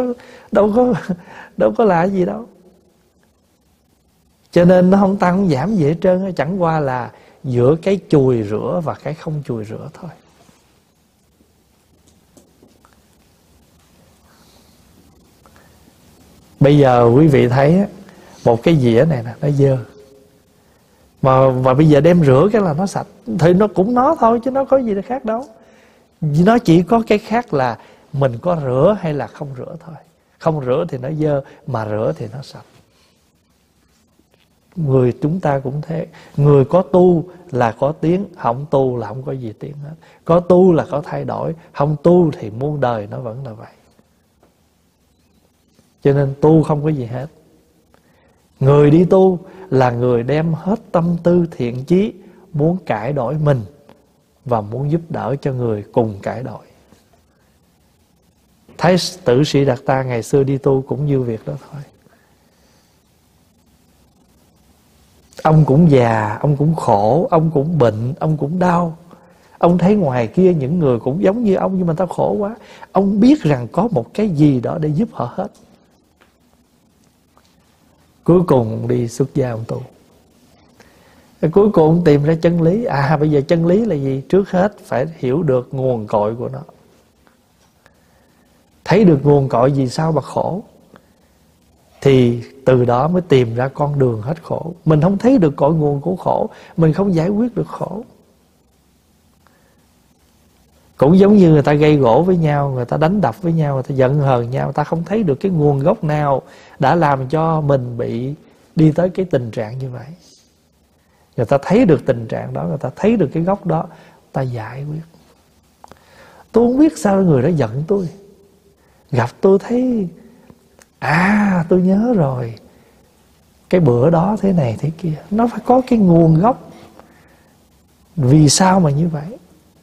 đâu có lạ gì đâu. Cho nên nó không tăng không giảm gì hết trơn, chẳng qua là giữa cái chùi rửa và cái không chùi rửa thôi. Bây giờ quý vị thấy một cái dĩa này nè, nó dơ, mà bây giờ đem rửa cái là nó sạch. Thì nó cũng nó thôi chứ nó có gì khác đâu. Nó chỉ có cái khác là mình có rửa hay là không rửa thôi. Không rửa thì nó dơ, mà rửa thì nó sạch. Người chúng ta cũng thế. Người có tu là có tiến, không tu là không có gì tiến hết. Có tu là có thay đổi, không tu thì muôn đời nó vẫn là vậy. Cho nên tu không có gì hết. Người đi tu là người đem hết tâm tư thiện chí, muốn cải đổi mình và muốn giúp đỡ cho người cùng cải đổi. Thái tử Sĩ Đạt Ta ngày xưa đi tu cũng như việc đó thôi. Ông cũng già, ông cũng khổ, ông cũng bệnh, ông cũng đau. Ông thấy ngoài kia những người cũng giống như ông, nhưng mà tao khổ quá. Ông biết rằng có một cái gì đó để giúp họ hết. Cuối cùng đi xuất gia ông tu. Cuối cùng ông tìm ra chân lý. Bây giờ chân lý là gì? Trước hết phải hiểu được nguồn cội của nó. Thấy được nguồn cội vì sao mà khổ, thì từ đó mới tìm ra con đường hết khổ. Mình không thấy được cội nguồn của khổ, mình không giải quyết được khổ. Cũng giống như người ta gây gổ với nhau, người ta đánh đập với nhau, người ta giận hờn nhau, người ta không thấy được cái nguồn gốc nào đã làm cho mình bị đi tới cái tình trạng như vậy. Người ta thấy được tình trạng đó, người ta thấy được cái gốc đó, ta giải quyết. Tôi không biết sao người đó giận tôi. Gặp tôi thấy tôi nhớ rồi, cái bữa đó thế này thế kia. Nó phải có cái nguồn gốc. Vì sao mà như vậy?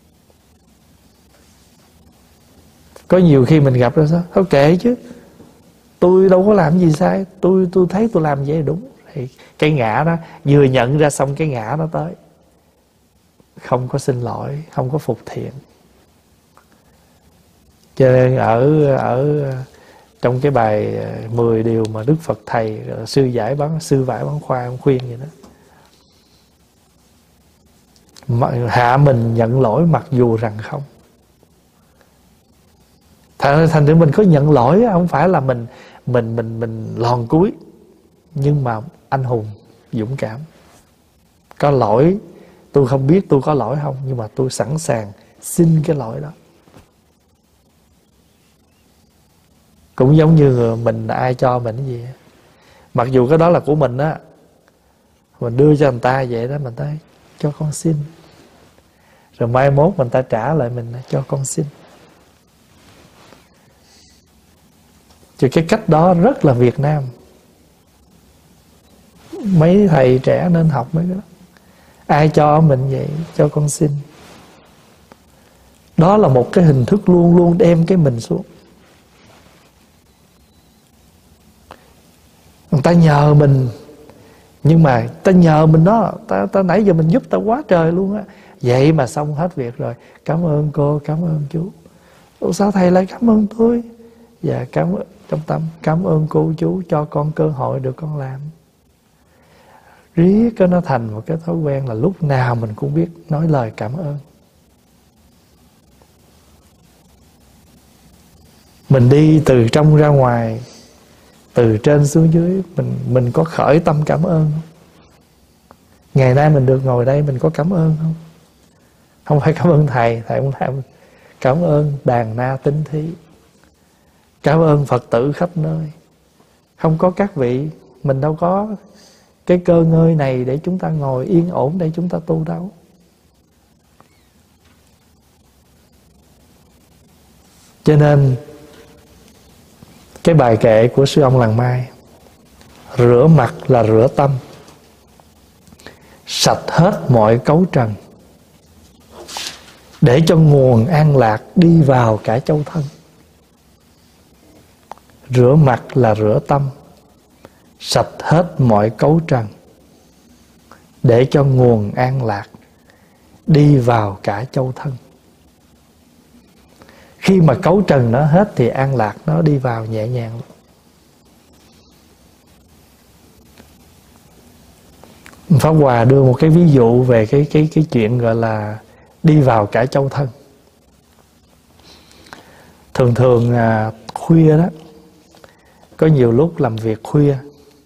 Có nhiều khi mình gặp ra sao? Thôi kệ chứ, tôi đâu có làm gì sai. Tôi thấy tôi làm vậy là đúng. Thì cái ngã đó, vừa nhận ra xong cái ngã nó tới. Không có xin lỗi, không có phục thiện. Cho nên ở trong cái bài 10 điều mà Đức Phật Thầy sư vải bán khoa ông khuyên vậy đó. Hạ mình nhận lỗi mặc dù rằng không. Thành ra mình có nhận lỗi, không phải là mình lòn cúi, nhưng mà anh hùng, dũng cảm. Có lỗi, tôi không biết tôi có lỗi không, nhưng mà tôi sẵn sàng xin cái lỗi đó. Cũng giống như mình ai cho mình cái gì, mặc dù cái đó là của mình á, mình đưa cho người ta vậy đó, mình nói cho con xin, rồi mai mốt người ta trả lại mình cho con xin. Chứ cái cách đó rất là Việt Nam. Mấy thầy trẻ nên học mấy cái đó. Ai cho mình vậy, cho con xin. Đó là một cái hình thức luôn luôn đem cái mình xuống. Người ta nhờ mình, nhưng mà ta nhờ mình đó, ta nãy giờ mình giúp ta quá trời luôn á. Vậy mà xong hết việc rồi, cảm ơn cô, cảm ơn chú. Ủa sao thầy lại cảm ơn tôi? Dạ cảm ơn, trong tâm cảm ơn cô chú cho con cơ hội được con làm. Riết cái nó thành một cái thói quen là lúc nào mình cũng biết nói lời cảm ơn. Mình đi từ trong ra ngoài, từ trên xuống dưới, mình có khởi tâm cảm ơn không? Ngày nay mình được ngồi đây, mình có cảm ơn không? Không phải cảm ơn thầy không làm. Cảm ơn đàn na tín thí, cảm ơn Phật tử khắp nơi. Không có các vị, mình đâu có cái cơ ngơi này để chúng ta ngồi yên ổn để chúng ta tu đâu. Cho nên cái bài kệ của sư ông Làng Mai, rửa mặt là rửa tâm, sạch hết mọi cấu trần, để cho nguồn an lạc đi vào cả châu thân. Rửa mặt là rửa tâm, sạch hết mọi cấu trần, để cho nguồn an lạc đi vào cả châu thân. Khi mà cấu trần nó hết thì an lạc nó đi vào nhẹ nhàng. Pháp Hòa đưa một cái ví dụ về cái chuyện gọi là đi vào cả châu thân. Thường thường khuya đó, có nhiều lúc làm việc khuya,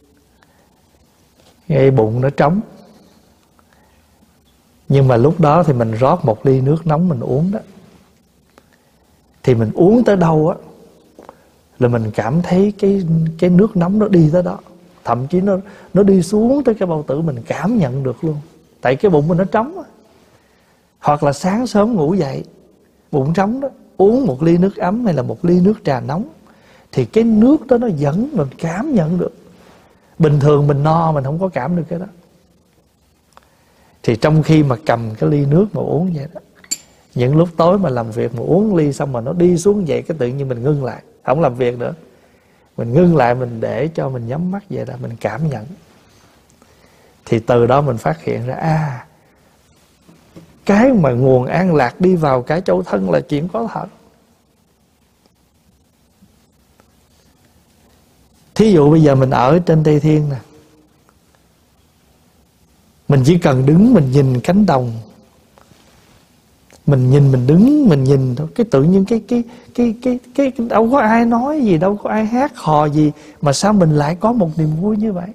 ngay bụng nó trống, nhưng mà lúc đó thì mình rót một ly nước nóng mình uống đó, thì mình uống tới đâu á là mình cảm thấy cái nước nóng nó đi tới đó, thậm chí nó đi xuống tới cái bao tử mình cảm nhận được luôn, tại cái bụng mình nó trống á. Hoặc là sáng sớm ngủ dậy bụng trống đó, uống một ly nước ấm hay là một ly nước trà nóng, thì cái nước đó nó dẫn mình cảm nhận được. Bình thường mình no mình không có cảm được cái đó. Thì trong khi mà cầm cái ly nước mà uống vậy đó, những lúc tối mà làm việc mà uống ly xong mà nó đi xuống vậy, cái tự nhiên mình ngưng lại, không làm việc nữa. Mình ngưng lại, mình để cho mình nhắm mắt vậy đó, mình cảm nhận. Thì từ đó mình phát hiện ra cái mà nguồn an lạc đi vào cả châu thân là chuyện có thật. Thí dụ bây giờ mình ở trên Tây Thiên nè, mình chỉ cần đứng mình nhìn cánh đồng, mình đứng mình nhìn thôi, cái tự nhiên cái đâu có ai nói gì, đâu có ai hát hò gì, mà sao mình lại có một niềm vui như vậy.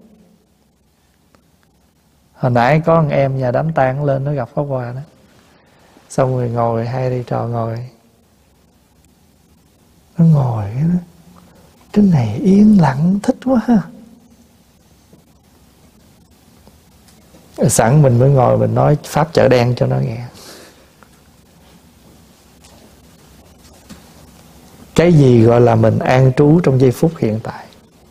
Hồi nãy có một em nhà đám tang lên, nó gặp Pháp Hòa đó, xong rồi ngồi, hai thầy trò ngồi, nó ngồi cái này yên lặng thích quá ha. Sẵn mình mới ngồi mình nói pháp chợ đen cho nó nghe. Cái gì gọi là mình an trú trong giây phút hiện tại.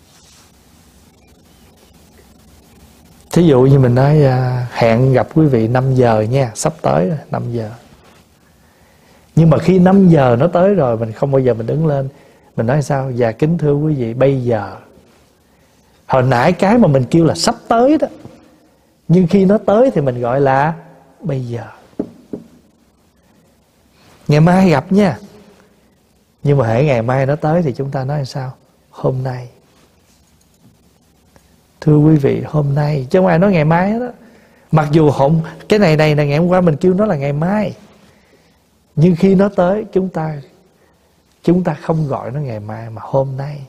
Thí dụ như mình nói hẹn gặp quý vị 5 giờ nha, sắp tới rồi, 5 giờ. Nhưng mà khi 5 giờ nó tới rồi, mình không bao giờ mình đứng lên. Mình nói sao? Dạ kính thưa quý vị, bây giờ. Hồi nãy cái mà mình kêu là sắp tới đó, nhưng khi nó tới thì mình gọi là bây giờ. Ngày mai gặp nha. Nhưng mà hễ ngày mai nó tới thì chúng ta nói sao? Hôm nay. Thưa quý vị, hôm nay. Chứ không ai nói ngày mai đó. Mặc dù cái này là ngày hôm qua mình kêu nó là ngày mai, nhưng khi nó tới chúng ta không gọi nó ngày mai mà hôm nay.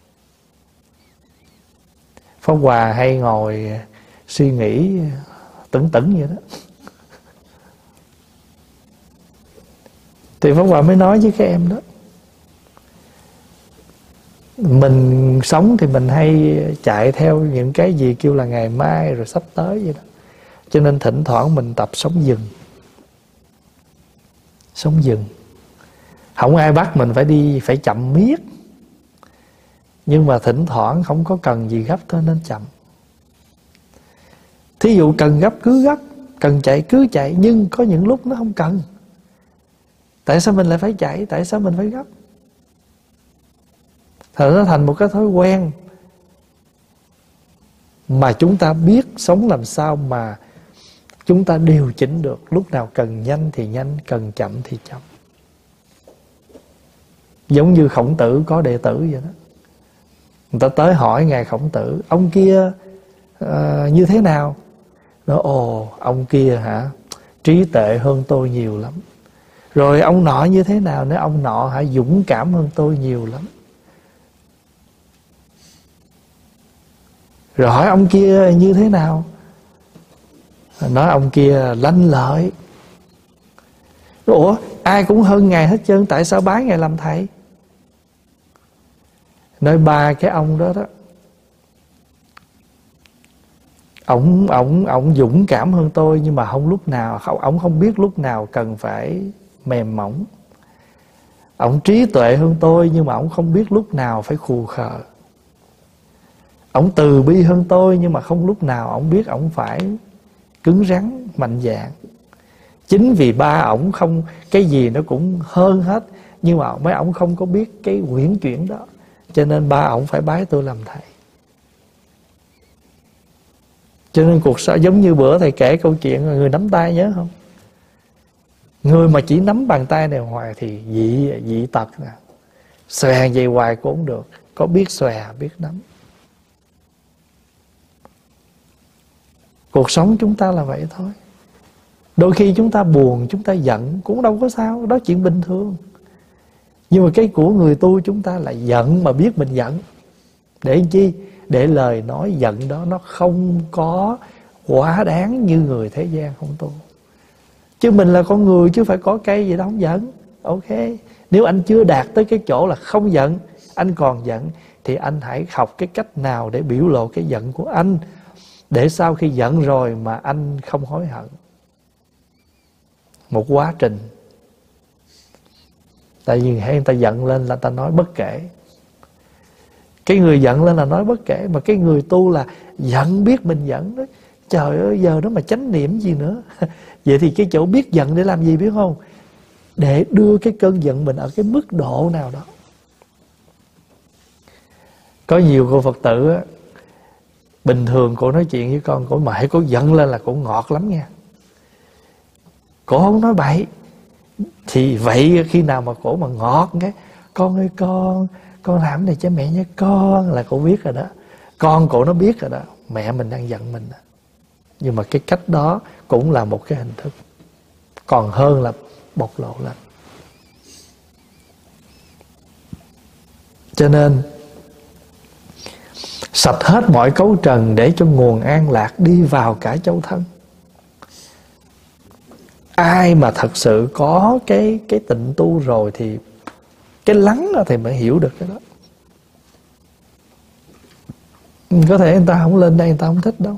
Pháp Hòa hay ngồi suy nghĩ tửng vậy đó. Thì Pháp Hòa mới nói với các em đó, mình sống thì mình hay chạy theo những cái gì kêu là ngày mai rồi sắp tới vậy đó. Cho nên thỉnh thoảng mình tập sống dừng. Sống dừng. Không ai bắt mình phải chậm miết, nhưng mà thỉnh thoảng không có cần gì gấp thôi nên chậm. Thí dụ cần gấp cứ gấp, cần chạy cứ chạy, nhưng có những lúc nó không cần. Tại sao mình lại phải chạy? Tại sao mình phải gấp? Thì nó thành một cái thói quen mà chúng ta biết sống làm sao mà chúng ta điều chỉnh được. Lúc nào cần nhanh thì nhanh, cần chậm thì chậm. Giống như Khổng Tử có đệ tử vậy đó. Người ta tới hỏi Ngài Khổng Tử, ông kia như thế nào? Nói ông kia hả, trí tuệ hơn tôi nhiều lắm. Rồi ông nọ như thế nào? Nói ông nọ hả, dũng cảm hơn tôi nhiều lắm. Rồi hỏi ông kia như thế nào? Nói ông kia lanh lợi. Ủa, ai cũng hơn Ngài hết trơn, tại sao bái Ngài làm thầy? Nói ba cái ông đó đó, Ông dũng cảm hơn tôi, nhưng mà ông không biết lúc nào cần phải mềm mỏng. Ông trí tuệ hơn tôi, nhưng mà ông không biết lúc nào phải khù khờ. Ông từ bi hơn tôi, nhưng mà không lúc nào ông biết ông phải cứng rắn, mạnh dạn. Chính vì ba ổng không, cái gì nó cũng hơn hết, nhưng mà mấy ổng không có biết cái uyển chuyển đó, cho nên ba ổng phải bái tôi làm thầy. Cho nên cuộc sống giống như bữa thầy kể câu chuyện người nắm tay, nhớ không? Người mà chỉ nắm bàn tay này hoài thì dị tật nè, xòe vậy hoài cũng không được. Có biết xòe, biết nắm. Cuộc sống chúng ta là vậy thôi. Đôi khi chúng ta buồn, chúng ta giận cũng đâu có sao, đó chuyện bình thường. Nhưng mà cái của người tu chúng ta là giận mà biết mình giận. Để chi? Để lời nói giận đó nó không có quá đáng như người thế gian không tu. Chứ mình là con người chứ phải có cây gì đâu không giận. Ok. Nếu anh chưa đạt tới cái chỗ là không giận, anh còn giận, thì anh hãy học cái cách nào để biểu lộ cái giận của anh, để sau khi giận rồi mà anh không hối hận. Một quá trình. Tại vì hay người ta giận lên là ta nói bất kể. Cái người giận lên là nói bất kể. Mà cái người tu là giận biết mình giận đó. Trời ơi, giờ đó mà chánh niệm gì nữa. Vậy thì cái chỗ biết giận để làm gì biết không? Để đưa cái cơn giận mình ở cái mức độ nào đó. Có nhiều cô Phật tử á, bình thường cô nói chuyện với con, cô mà hãy cô giận lên là cô ngọt lắm nha. Cô không nói bậy. Thì vậy khi nào mà cổ mà ngọt cái, con ơi con làm này cho mẹ nhé con, là cổ biết rồi đó. Con cổ nó biết rồi đó, mẹ mình đang giận mình đó. Nhưng mà cái cách đó cũng là một cái hình thức, còn hơn là bộc lộ lên. Cho nên sạch hết mọi cấu trần để cho nguồn an lạc đi vào cả châu thân. Ai mà thật sự có cái tịnh tu rồi thì cái lắng đó thì mới hiểu được cái đó. Có thể người ta không lên đây, người ta không thích đâu,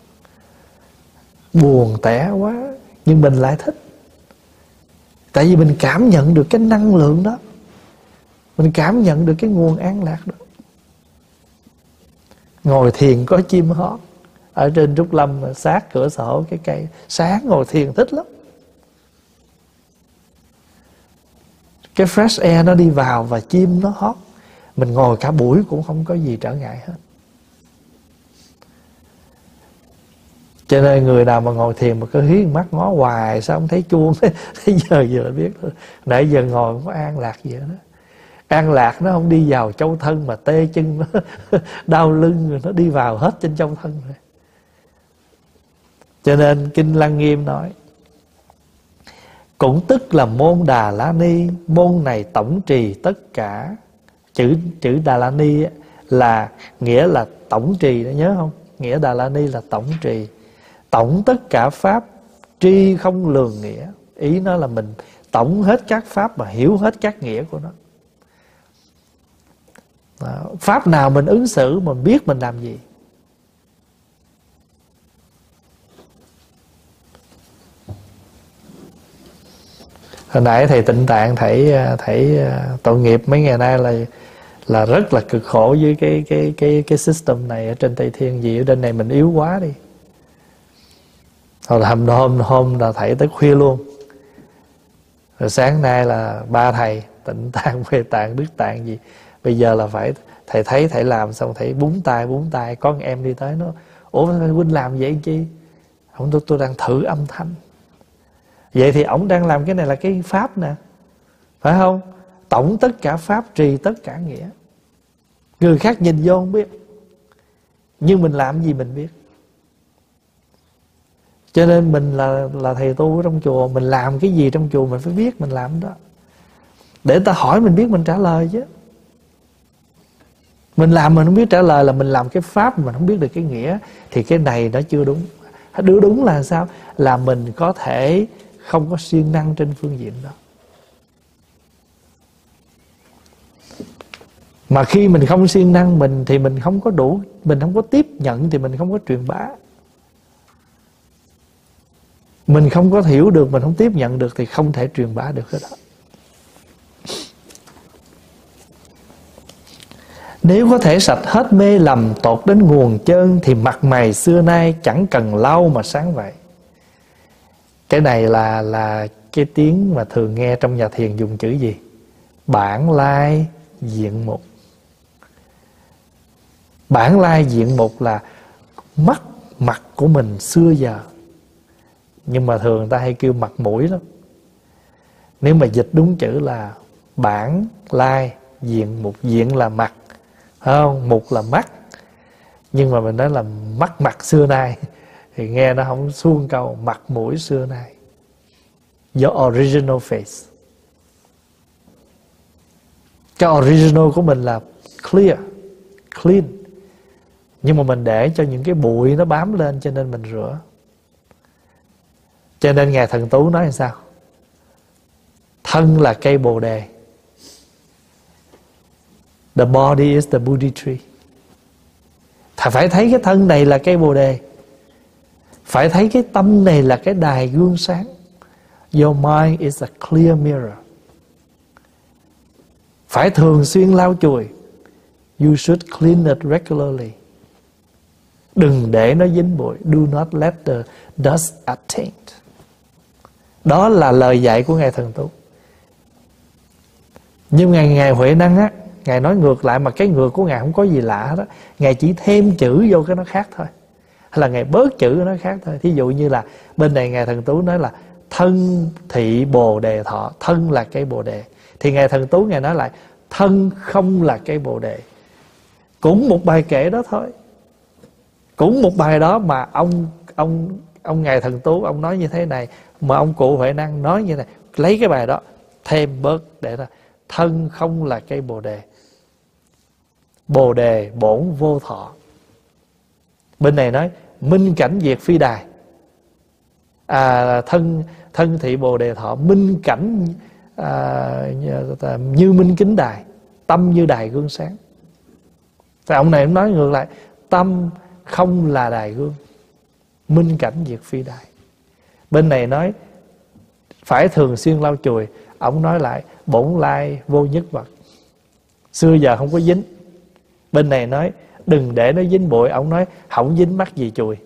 buồn tẻ quá, nhưng mình lại thích. Tại vì mình cảm nhận được cái năng lượng đó, mình cảm nhận được cái nguồn an lạc đó. Ngồi thiền có chim hót ở trên Trúc Lâm, sát cửa sổ cái cây, sáng ngồi thiền thích lắm. Cái fresh air nó đi vào và chim nó hót, mình ngồi cả buổi cũng không có gì trở ngại hết. Cho nên người nào mà ngồi thiền mà cứ hiếp mắt ngó hoài, sao không thấy chuông, thấy giờ là biết thôi. Nãy giờ ngồi không có an lạc gì đó. An lạc nó không đi vào châu thân mà tê chân nó đau lưng rồi nó đi vào hết trên châu thân rồi. Cho nên Kinh Lăng Nghiêm nói, cũng tức là môn Đà La Ni, môn này tổng trì tất cả. Chữ Đà La Ni là nghĩa là tổng trì đó, nhớ không? Nghĩa Đà La Ni là tổng trì, tổng tất cả pháp, tri không lường nghĩa. Ý nó là mình tổng hết các pháp mà hiểu hết các nghĩa của nó. Pháp nào mình ứng xử, mình biết mình làm gì. Hồi nãy thầy Tịnh Tạng thầy tội nghiệp mấy ngày nay là rất là cực khổ với cái system này ở trên Tây Thiên. Vì ở trên này mình yếu quá đi. Hồi là hôm là thầy tới khuya luôn. Rồi sáng nay là ba thầy Tịnh Tạng, Huệ Tạng, Đức Tạng gì. Bây giờ là phải thầy thấy thầy làm xong thầy búng tay. Có một em đi tới nó, ủa huynh làm vậy chi? Ông tôi đang thử âm thanh. Vậy thì ổng đang làm cái này là cái pháp nè, phải không? Tổng tất cả pháp, trì tất cả nghĩa. Người khác nhìn vô không biết, nhưng mình làm gì mình biết. Cho nên mình là thầy tu ở trong chùa, mình làm cái gì trong chùa mình phải biết mình làm đó, để người ta hỏi mình biết mình trả lời chứ. Mình làm mình không biết trả lời là mình làm cái pháp mà mình không biết được cái nghĩa, thì cái này nó chưa đúng. Đúng là sao? Là mình có thể không có siêng năng trên phương diện đó. Mà khi mình không siêng năng mình thì mình không có đủ, mình không có tiếp nhận thì mình không có truyền bá. Mình không có hiểu được, mình không tiếp nhận được thì không thể truyền bá được cái đó. Nếu có thể sạch hết mê lầm tột đến nguồn chân, thì mặt mày xưa nay chẳng cần lau mà sáng vậy. Cái này là cái tiếng mà thường nghe trong nhà thiền dùng chữ gì? Bản lai diện mục. Bản lai diện mục là mắt mặt của mình xưa giờ. Nhưng mà thường người ta hay kêu mặt mũi lắm. Nếu mà dịch đúng chữ là bản lai diện mục, diện là mặt, không, mục là mắt. Nhưng mà mình nói là mặt xưa nay thì nghe nó không suông câu. Mặt mũi xưa nay, your original face. Cái original của mình là clear, clean. Nhưng mà mình để cho những cái bụi nó bám lên, cho nên mình rửa. Cho nên Ngài Thần Tú nói làm sao? Thân là cây bồ đề. The body is the Bodhi tree. Phải thấy cái thân này là cây bồ đề. Phải thấy cái tâm này là cái đài gương sáng. Your mind is a clear mirror. Phải thường xuyên lau chùi. You should clean it regularly. Đừng để nó dính bụi. Do not let the dust attaint. Đó là lời dạy của Ngài Thần Tú. Nhưng Ngài Huệ Năng á, Ngài nói ngược lại, mà cái ngược của Ngài không có gì lạ đó. Ngài chỉ thêm chữ vô cái nó khác thôi, hay là Ngài bớt chữ nó khác thôi. Thí dụ như là bên này Ngài Thần Tú nói là thân thị bồ đề thọ. Thân là cây bồ đề. Thì Ngài Thần Tú Ngài nói lại thân không là cây bồ đề. Cũng một bài kệ đó thôi. Cũng một bài đó mà ông Ngài Thần Tú ông nói như thế này, mà ông cụ Huệ Năng nói như này. Lấy cái bài đó thêm bớt để ra. Thân không là cây bồ đề. Bồ đề bổn vô thọ. Bên này nói minh cảnh diệt phi đài. Thân thị bồ đề thọ. Minh cảnh như minh kính đài. Tâm như đài gương sáng. Thì ông này nói ngược lại, tâm không là đài gương. Minh cảnh diệt phi đài. Bên này nói phải thường xuyên lau chùi. Ông nói lại bổn lai vô nhất vật. Xưa giờ không có dính. Bên này nói đừng để nó dính bụi. Ông nói không dính mắc gì chùi.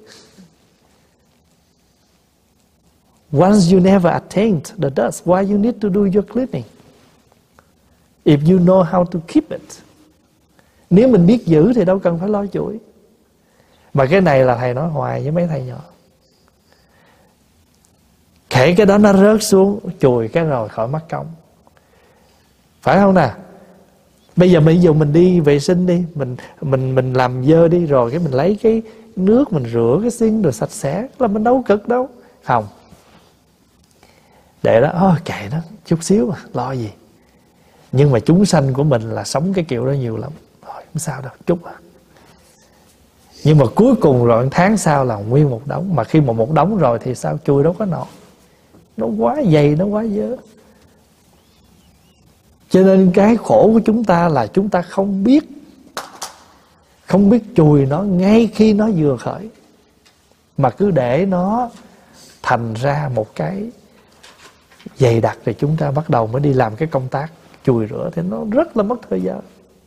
Once you never attained the dust, why you need to do your cleaning? If you know how to keep it. Nếu mình biết giữ thì đâu cần phải lo chùi. Mà cái này là thầy nói hoài với mấy thầy nhỏ. Kể cái đó nó rớt xuống, chùi cái rồi khỏi mất công. Phải không nè? Bây giờ mình đi vệ sinh đi, mình làm dơ đi, rồi cái mình lấy cái nước mình rửa cái xiên rồi sạch sẽ, là mình đâu cực đâu. Không. Để đó, kệ nó, chút xíu mà, lo gì. Nhưng mà chúng sanh của mình là sống cái kiểu đó nhiều lắm. Rồi, không sao đâu, chút à. Nhưng mà cuối cùng rồi tháng sau là nguyên một đống. Mà khi mà một đống rồi thì sao? Chui đâu có nọ. Nó quá dày, nó quá dơ. Cho nên cái khổ của chúng ta là chúng ta không biết chùi nó ngay khi nó vừa khởi, mà cứ để nó thành ra một cái dày đặc, rồi chúng ta bắt đầu mới đi làm cái công tác chùi rửa, thì nó rất là mất thời gian.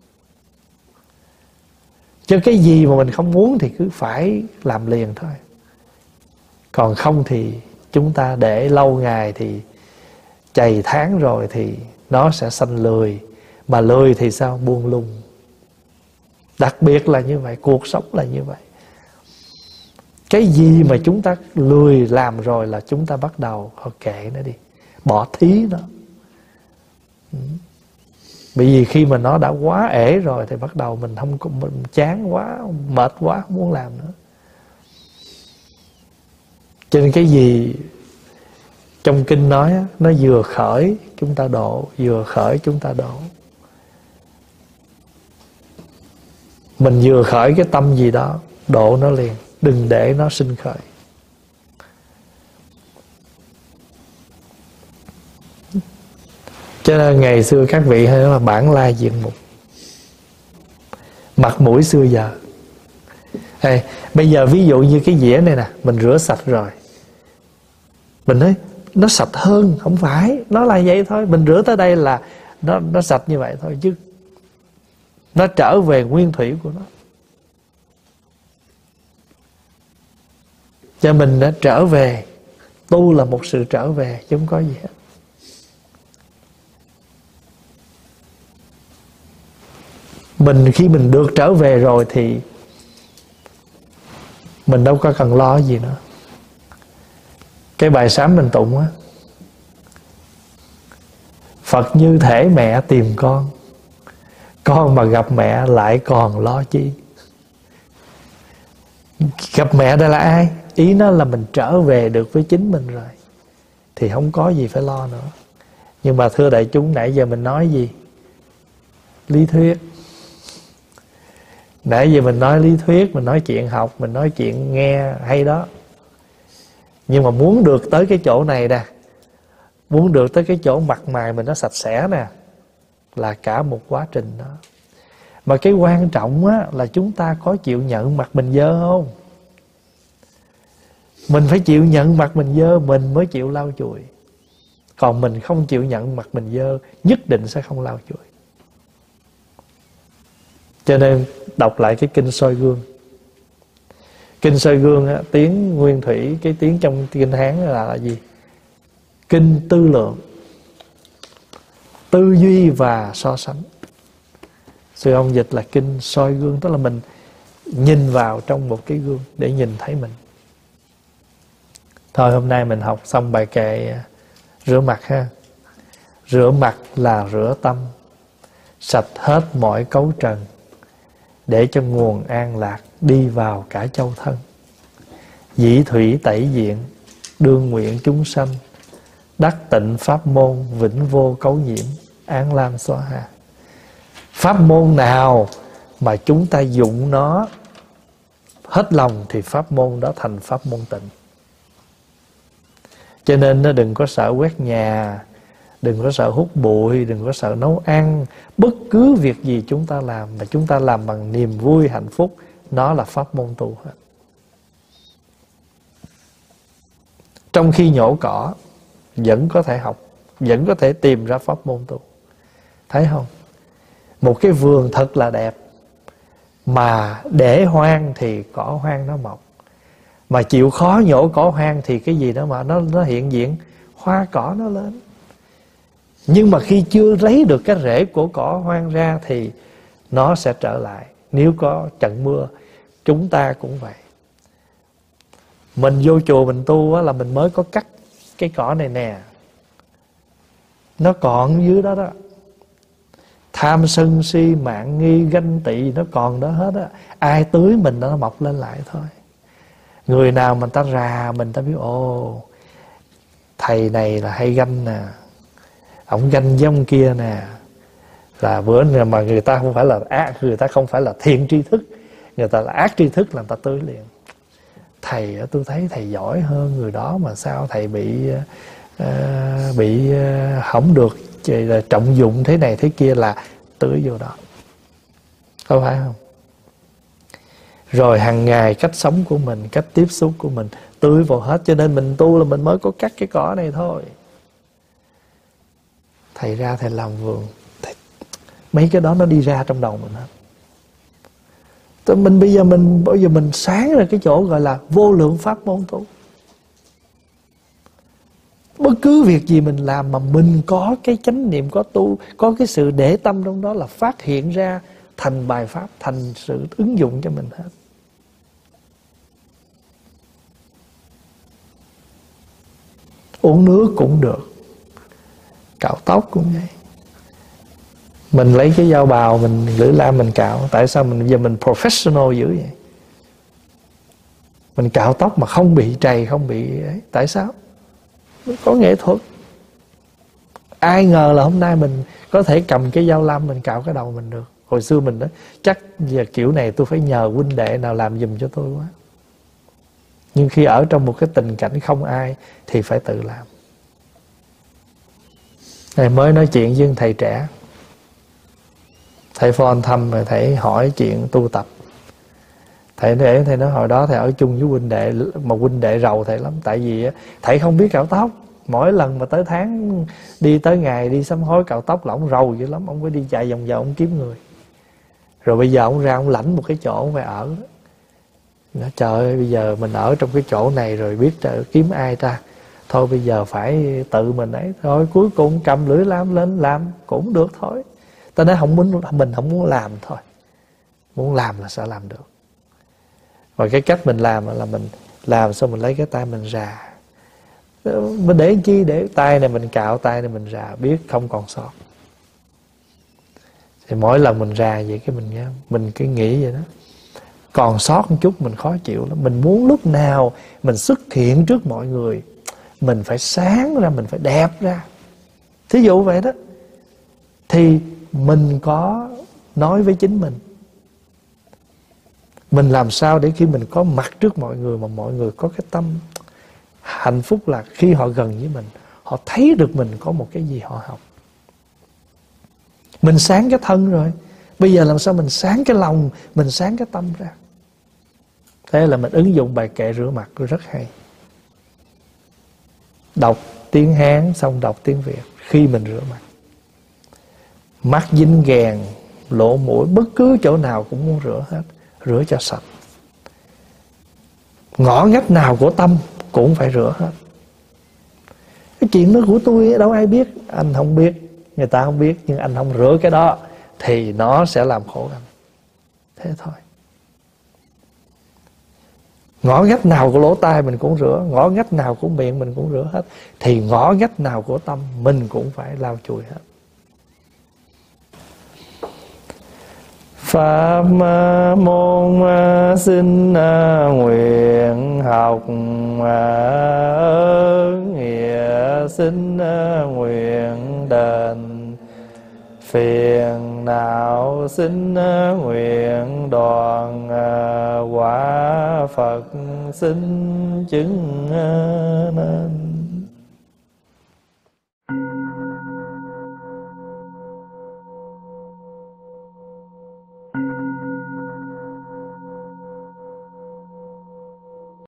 Chứ cái gì mà mình không muốn thì cứ phải làm liền thôi. Còn không thì chúng ta để lâu ngày thì chày tháng rồi thì nó sẽ sanh lười. Mà lười thì sao? Buông lung. Đặc biệt là như vậy, cuộc sống là như vậy. Cái gì mà chúng ta lười làm rồi là chúng ta bắt đầu kệ nó đi, bỏ thí nó. Bởi vì khi mà nó đã quá ể rồi thì bắt đầu mình chán quá, mệt quá, không muốn làm nữa. Cho nên cái gì trong kinh nói nó vừa khởi chúng ta độ, vừa khởi chúng ta độ. Mình vừa khởi cái tâm gì đó, độ nó liền, đừng để nó sinh khởi. Cho nên ngày xưa các vị hay nói là bản lai diện mục, mặt mũi xưa giờ. Bây giờ ví dụ như cái dĩa này nè, mình rửa sạch rồi, mình nói nó sạch hơn. Không phải, nó là vậy thôi. Mình rửa tới đây là nó sạch như vậy thôi, chứ nó trở về nguyên thủy của nó. Cho mình đã trở về. Tu là một sự trở về, chứ không có gì hết. Khi mình được trở về rồi thì mình đâu có cần lo gì nữa. Cái bài sám mình tụng á, Phật như thể mẹ tìm con mà gặp mẹ lại còn lo chi. Gặp mẹ đây là ai? Ý nó là mình trở về được với chính mình rồi, thì không có gì phải lo nữa. Nhưng mà thưa đại chúng, nãy giờ mình nói gì? Lý thuyết. Nãy giờ mình nói lý thuyết, mình nói chuyện học, mình nói chuyện nghe hay đó. Nhưng mà muốn được tới cái chỗ này nè, muốn được tới cái chỗ mặt mày mình nó sạch sẽ nè, là cả một quá trình đó. Mà cái quan trọng á, là chúng ta có chịu nhận mặt mình dơ không? Mình phải chịu nhận mặt mình dơ, mình mới chịu lau chùi. Còn mình không chịu nhận mặt mình dơ, nhất định sẽ không lau chùi. Cho nên đọc lại cái kinh soi gương. Kinh soi gương á, tiếng nguyên thủy, cái tiếng trong kinh Hán là gì? Kinh tư lượng, tư duy và so sánh. Sư ông dịch là kinh soi gương, tức là mình nhìn vào trong một cái gương để nhìn thấy mình. Thôi hôm nay mình học xong bài kệ rửa mặt ha. Rửa mặt là rửa tâm, sạch hết mọi cấu trần, để cho nguồn an lạc đi vào cả châu thân. Dĩ thủy tẩy diện, đương nguyện chúng sanh, đắc tịnh pháp môn, vĩnh vô cấu nhiễm, án lam xóa hà. Pháp môn nào mà chúng ta dụng nó hết lòng thì pháp môn đó thành pháp môn tịnh. Cho nên nó đừng có sợ quét nhà, đừng có sợ hút bụi, đừng có sợ nấu ăn. Bất cứ việc gì chúng ta làm mà chúng ta làm bằng niềm vui, hạnh phúc, nó là pháp môn tu hết. Trong khi nhổ cỏ vẫn có thể học, vẫn có thể tìm ra pháp môn tu. Thấy không? Một cái vườn thật là đẹp, mà để hoang thì cỏ hoang nó mọc. Mà chịu khó nhổ cỏ hoang thì cái gì đó mà nó hiện diện, hoa cỏ nó lên. Nhưng mà khi chưa lấy được cái rễ của cỏ hoang ra thì nó sẽ trở lại. Nếu có trận mưa, chúng ta cũng vậy. Mình vô chùa mình tu á, là mình mới có cắt cái cỏ này nè, nó còn dưới đó đó. Tham sân si mạn nghi ganh tị nó còn đó hết á. Ai tưới mình nó mọc lên lại thôi. Người nào mà ta rà mình, ta biết ồ, thầy này là hay ganh nè, ổng ganh với ông kia nè. Là bữa mà người ta không phải là ác, người ta không phải là thiện tri thức, người ta là ác tri thức, là người ta tưới liền. Thầy, tôi thấy thầy giỏi hơn người đó, mà sao thầy bị không được là trọng dụng thế này thế kia, là tưới vô đó. Có phải không? Rồi hàng ngày cách sống của mình, cách tiếp xúc của mình tưới vào hết. Cho nên mình tu là mình mới có cắt cái cỏ này thôi. Thầy ra thầy làm vườn, mấy cái đó nó đi ra trong đầu mình hết. Mình bây giờ mình sáng ra cái chỗ gọi là vô lượng pháp môn tu. Bất cứ việc gì mình làm mà mình có cái chánh niệm, có tu, có cái sự để tâm trong đó, là phát hiện ra thành bài pháp, thành sự ứng dụng cho mình hết. Uống nước cũng được, cạo tóc cũng vậy. Mình lấy cái dao bào, mình lưỡi lam mình cạo. Tại sao giờ mình professional dữ vậy? Mình cạo tóc mà không bị trầy, không bị ấy. Tại sao? Có nghệ thuật. Ai ngờ là hôm nay mình có thể cầm cái dao lam mình cạo cái đầu mình được. Hồi xưa mình nói chắc giờ kiểu này tôi phải nhờ huynh đệ nào làm giùm cho tôi quá. Nhưng khi ở trong một cái tình cảnh không ai thì phải tự làm. Thầy mới nói chuyện với thầy trẻ, thầy phone thăm rồi thầy hỏi chuyện tu tập. Thầy nói hồi đó thầy ở chung với huynh đệ, mà huynh đệ rầu thầy lắm. Tại vì thầy không biết cạo tóc. Mỗi lần mà tới tháng đi tới ngày đi sám hối cạo tóc là ông rầu dữ lắm. Ông phải đi chạy vòng vòng ông kiếm người. Rồi bây giờ ông ra ông lãnh một cái chỗ ông phải ở. Nói trời ơi, bây giờ mình ở trong cái chỗ này rồi biết kiếm ai ta. Thôi bây giờ phải tự mình ấy. Thôi cuối cùng cầm lưỡi lam lên làm cũng được thôi. Ta nói mình không muốn làm thôi. Muốn làm là sẽ làm được. Và cái cách mình làm là mình làm xong mình lấy cái tay mình rà. Mình để chi? Để tay này mình cạo, tay này mình rà, biết không còn sót. Thì mỗi lần mình rà vậy cái mình cứ nghĩ vậy đó, còn sót một chút mình khó chịu lắm. Mình muốn lúc nào mình xuất hiện trước mọi người mình phải sáng ra, mình phải đẹp ra. Thí dụ vậy đó, thì mình có nói với chính mình làm sao để khi mình có mặt trước mọi người mà mọi người có cái tâm hạnh phúc, là khi họ gần với mình, họ thấy được mình có một cái gì họ học. Mình sáng cái thân rồi, bây giờ làm sao mình sáng cái lòng, mình sáng cái tâm ra. Thế là mình ứng dụng bài kệ rửa mặt rất hay. Đọc tiếng Hán xong đọc tiếng Việt khi mình rửa mặt. Mắt dính ghèn, lỗ mũi, bất cứ chỗ nào cũng muốn rửa hết, rửa cho sạch. Ngõ ngách nào của tâm cũng phải rửa hết. Cái chuyện đó của tôi đâu ai biết. Anh không biết, người ta không biết, nhưng anh không rửa cái đó thì nó sẽ làm khổ anh. Thế thôi. Ngõ ngách nào của lỗ tai mình cũng rửa, ngõ ngách nào của miệng mình cũng rửa hết, thì ngõ ngách nào của tâm mình cũng phải lau chùi hết. Pháp môn xin nguyện học, nghĩa xin nguyện đền, phiền não xin nguyện đoạn, quả Phật xin chứng nên.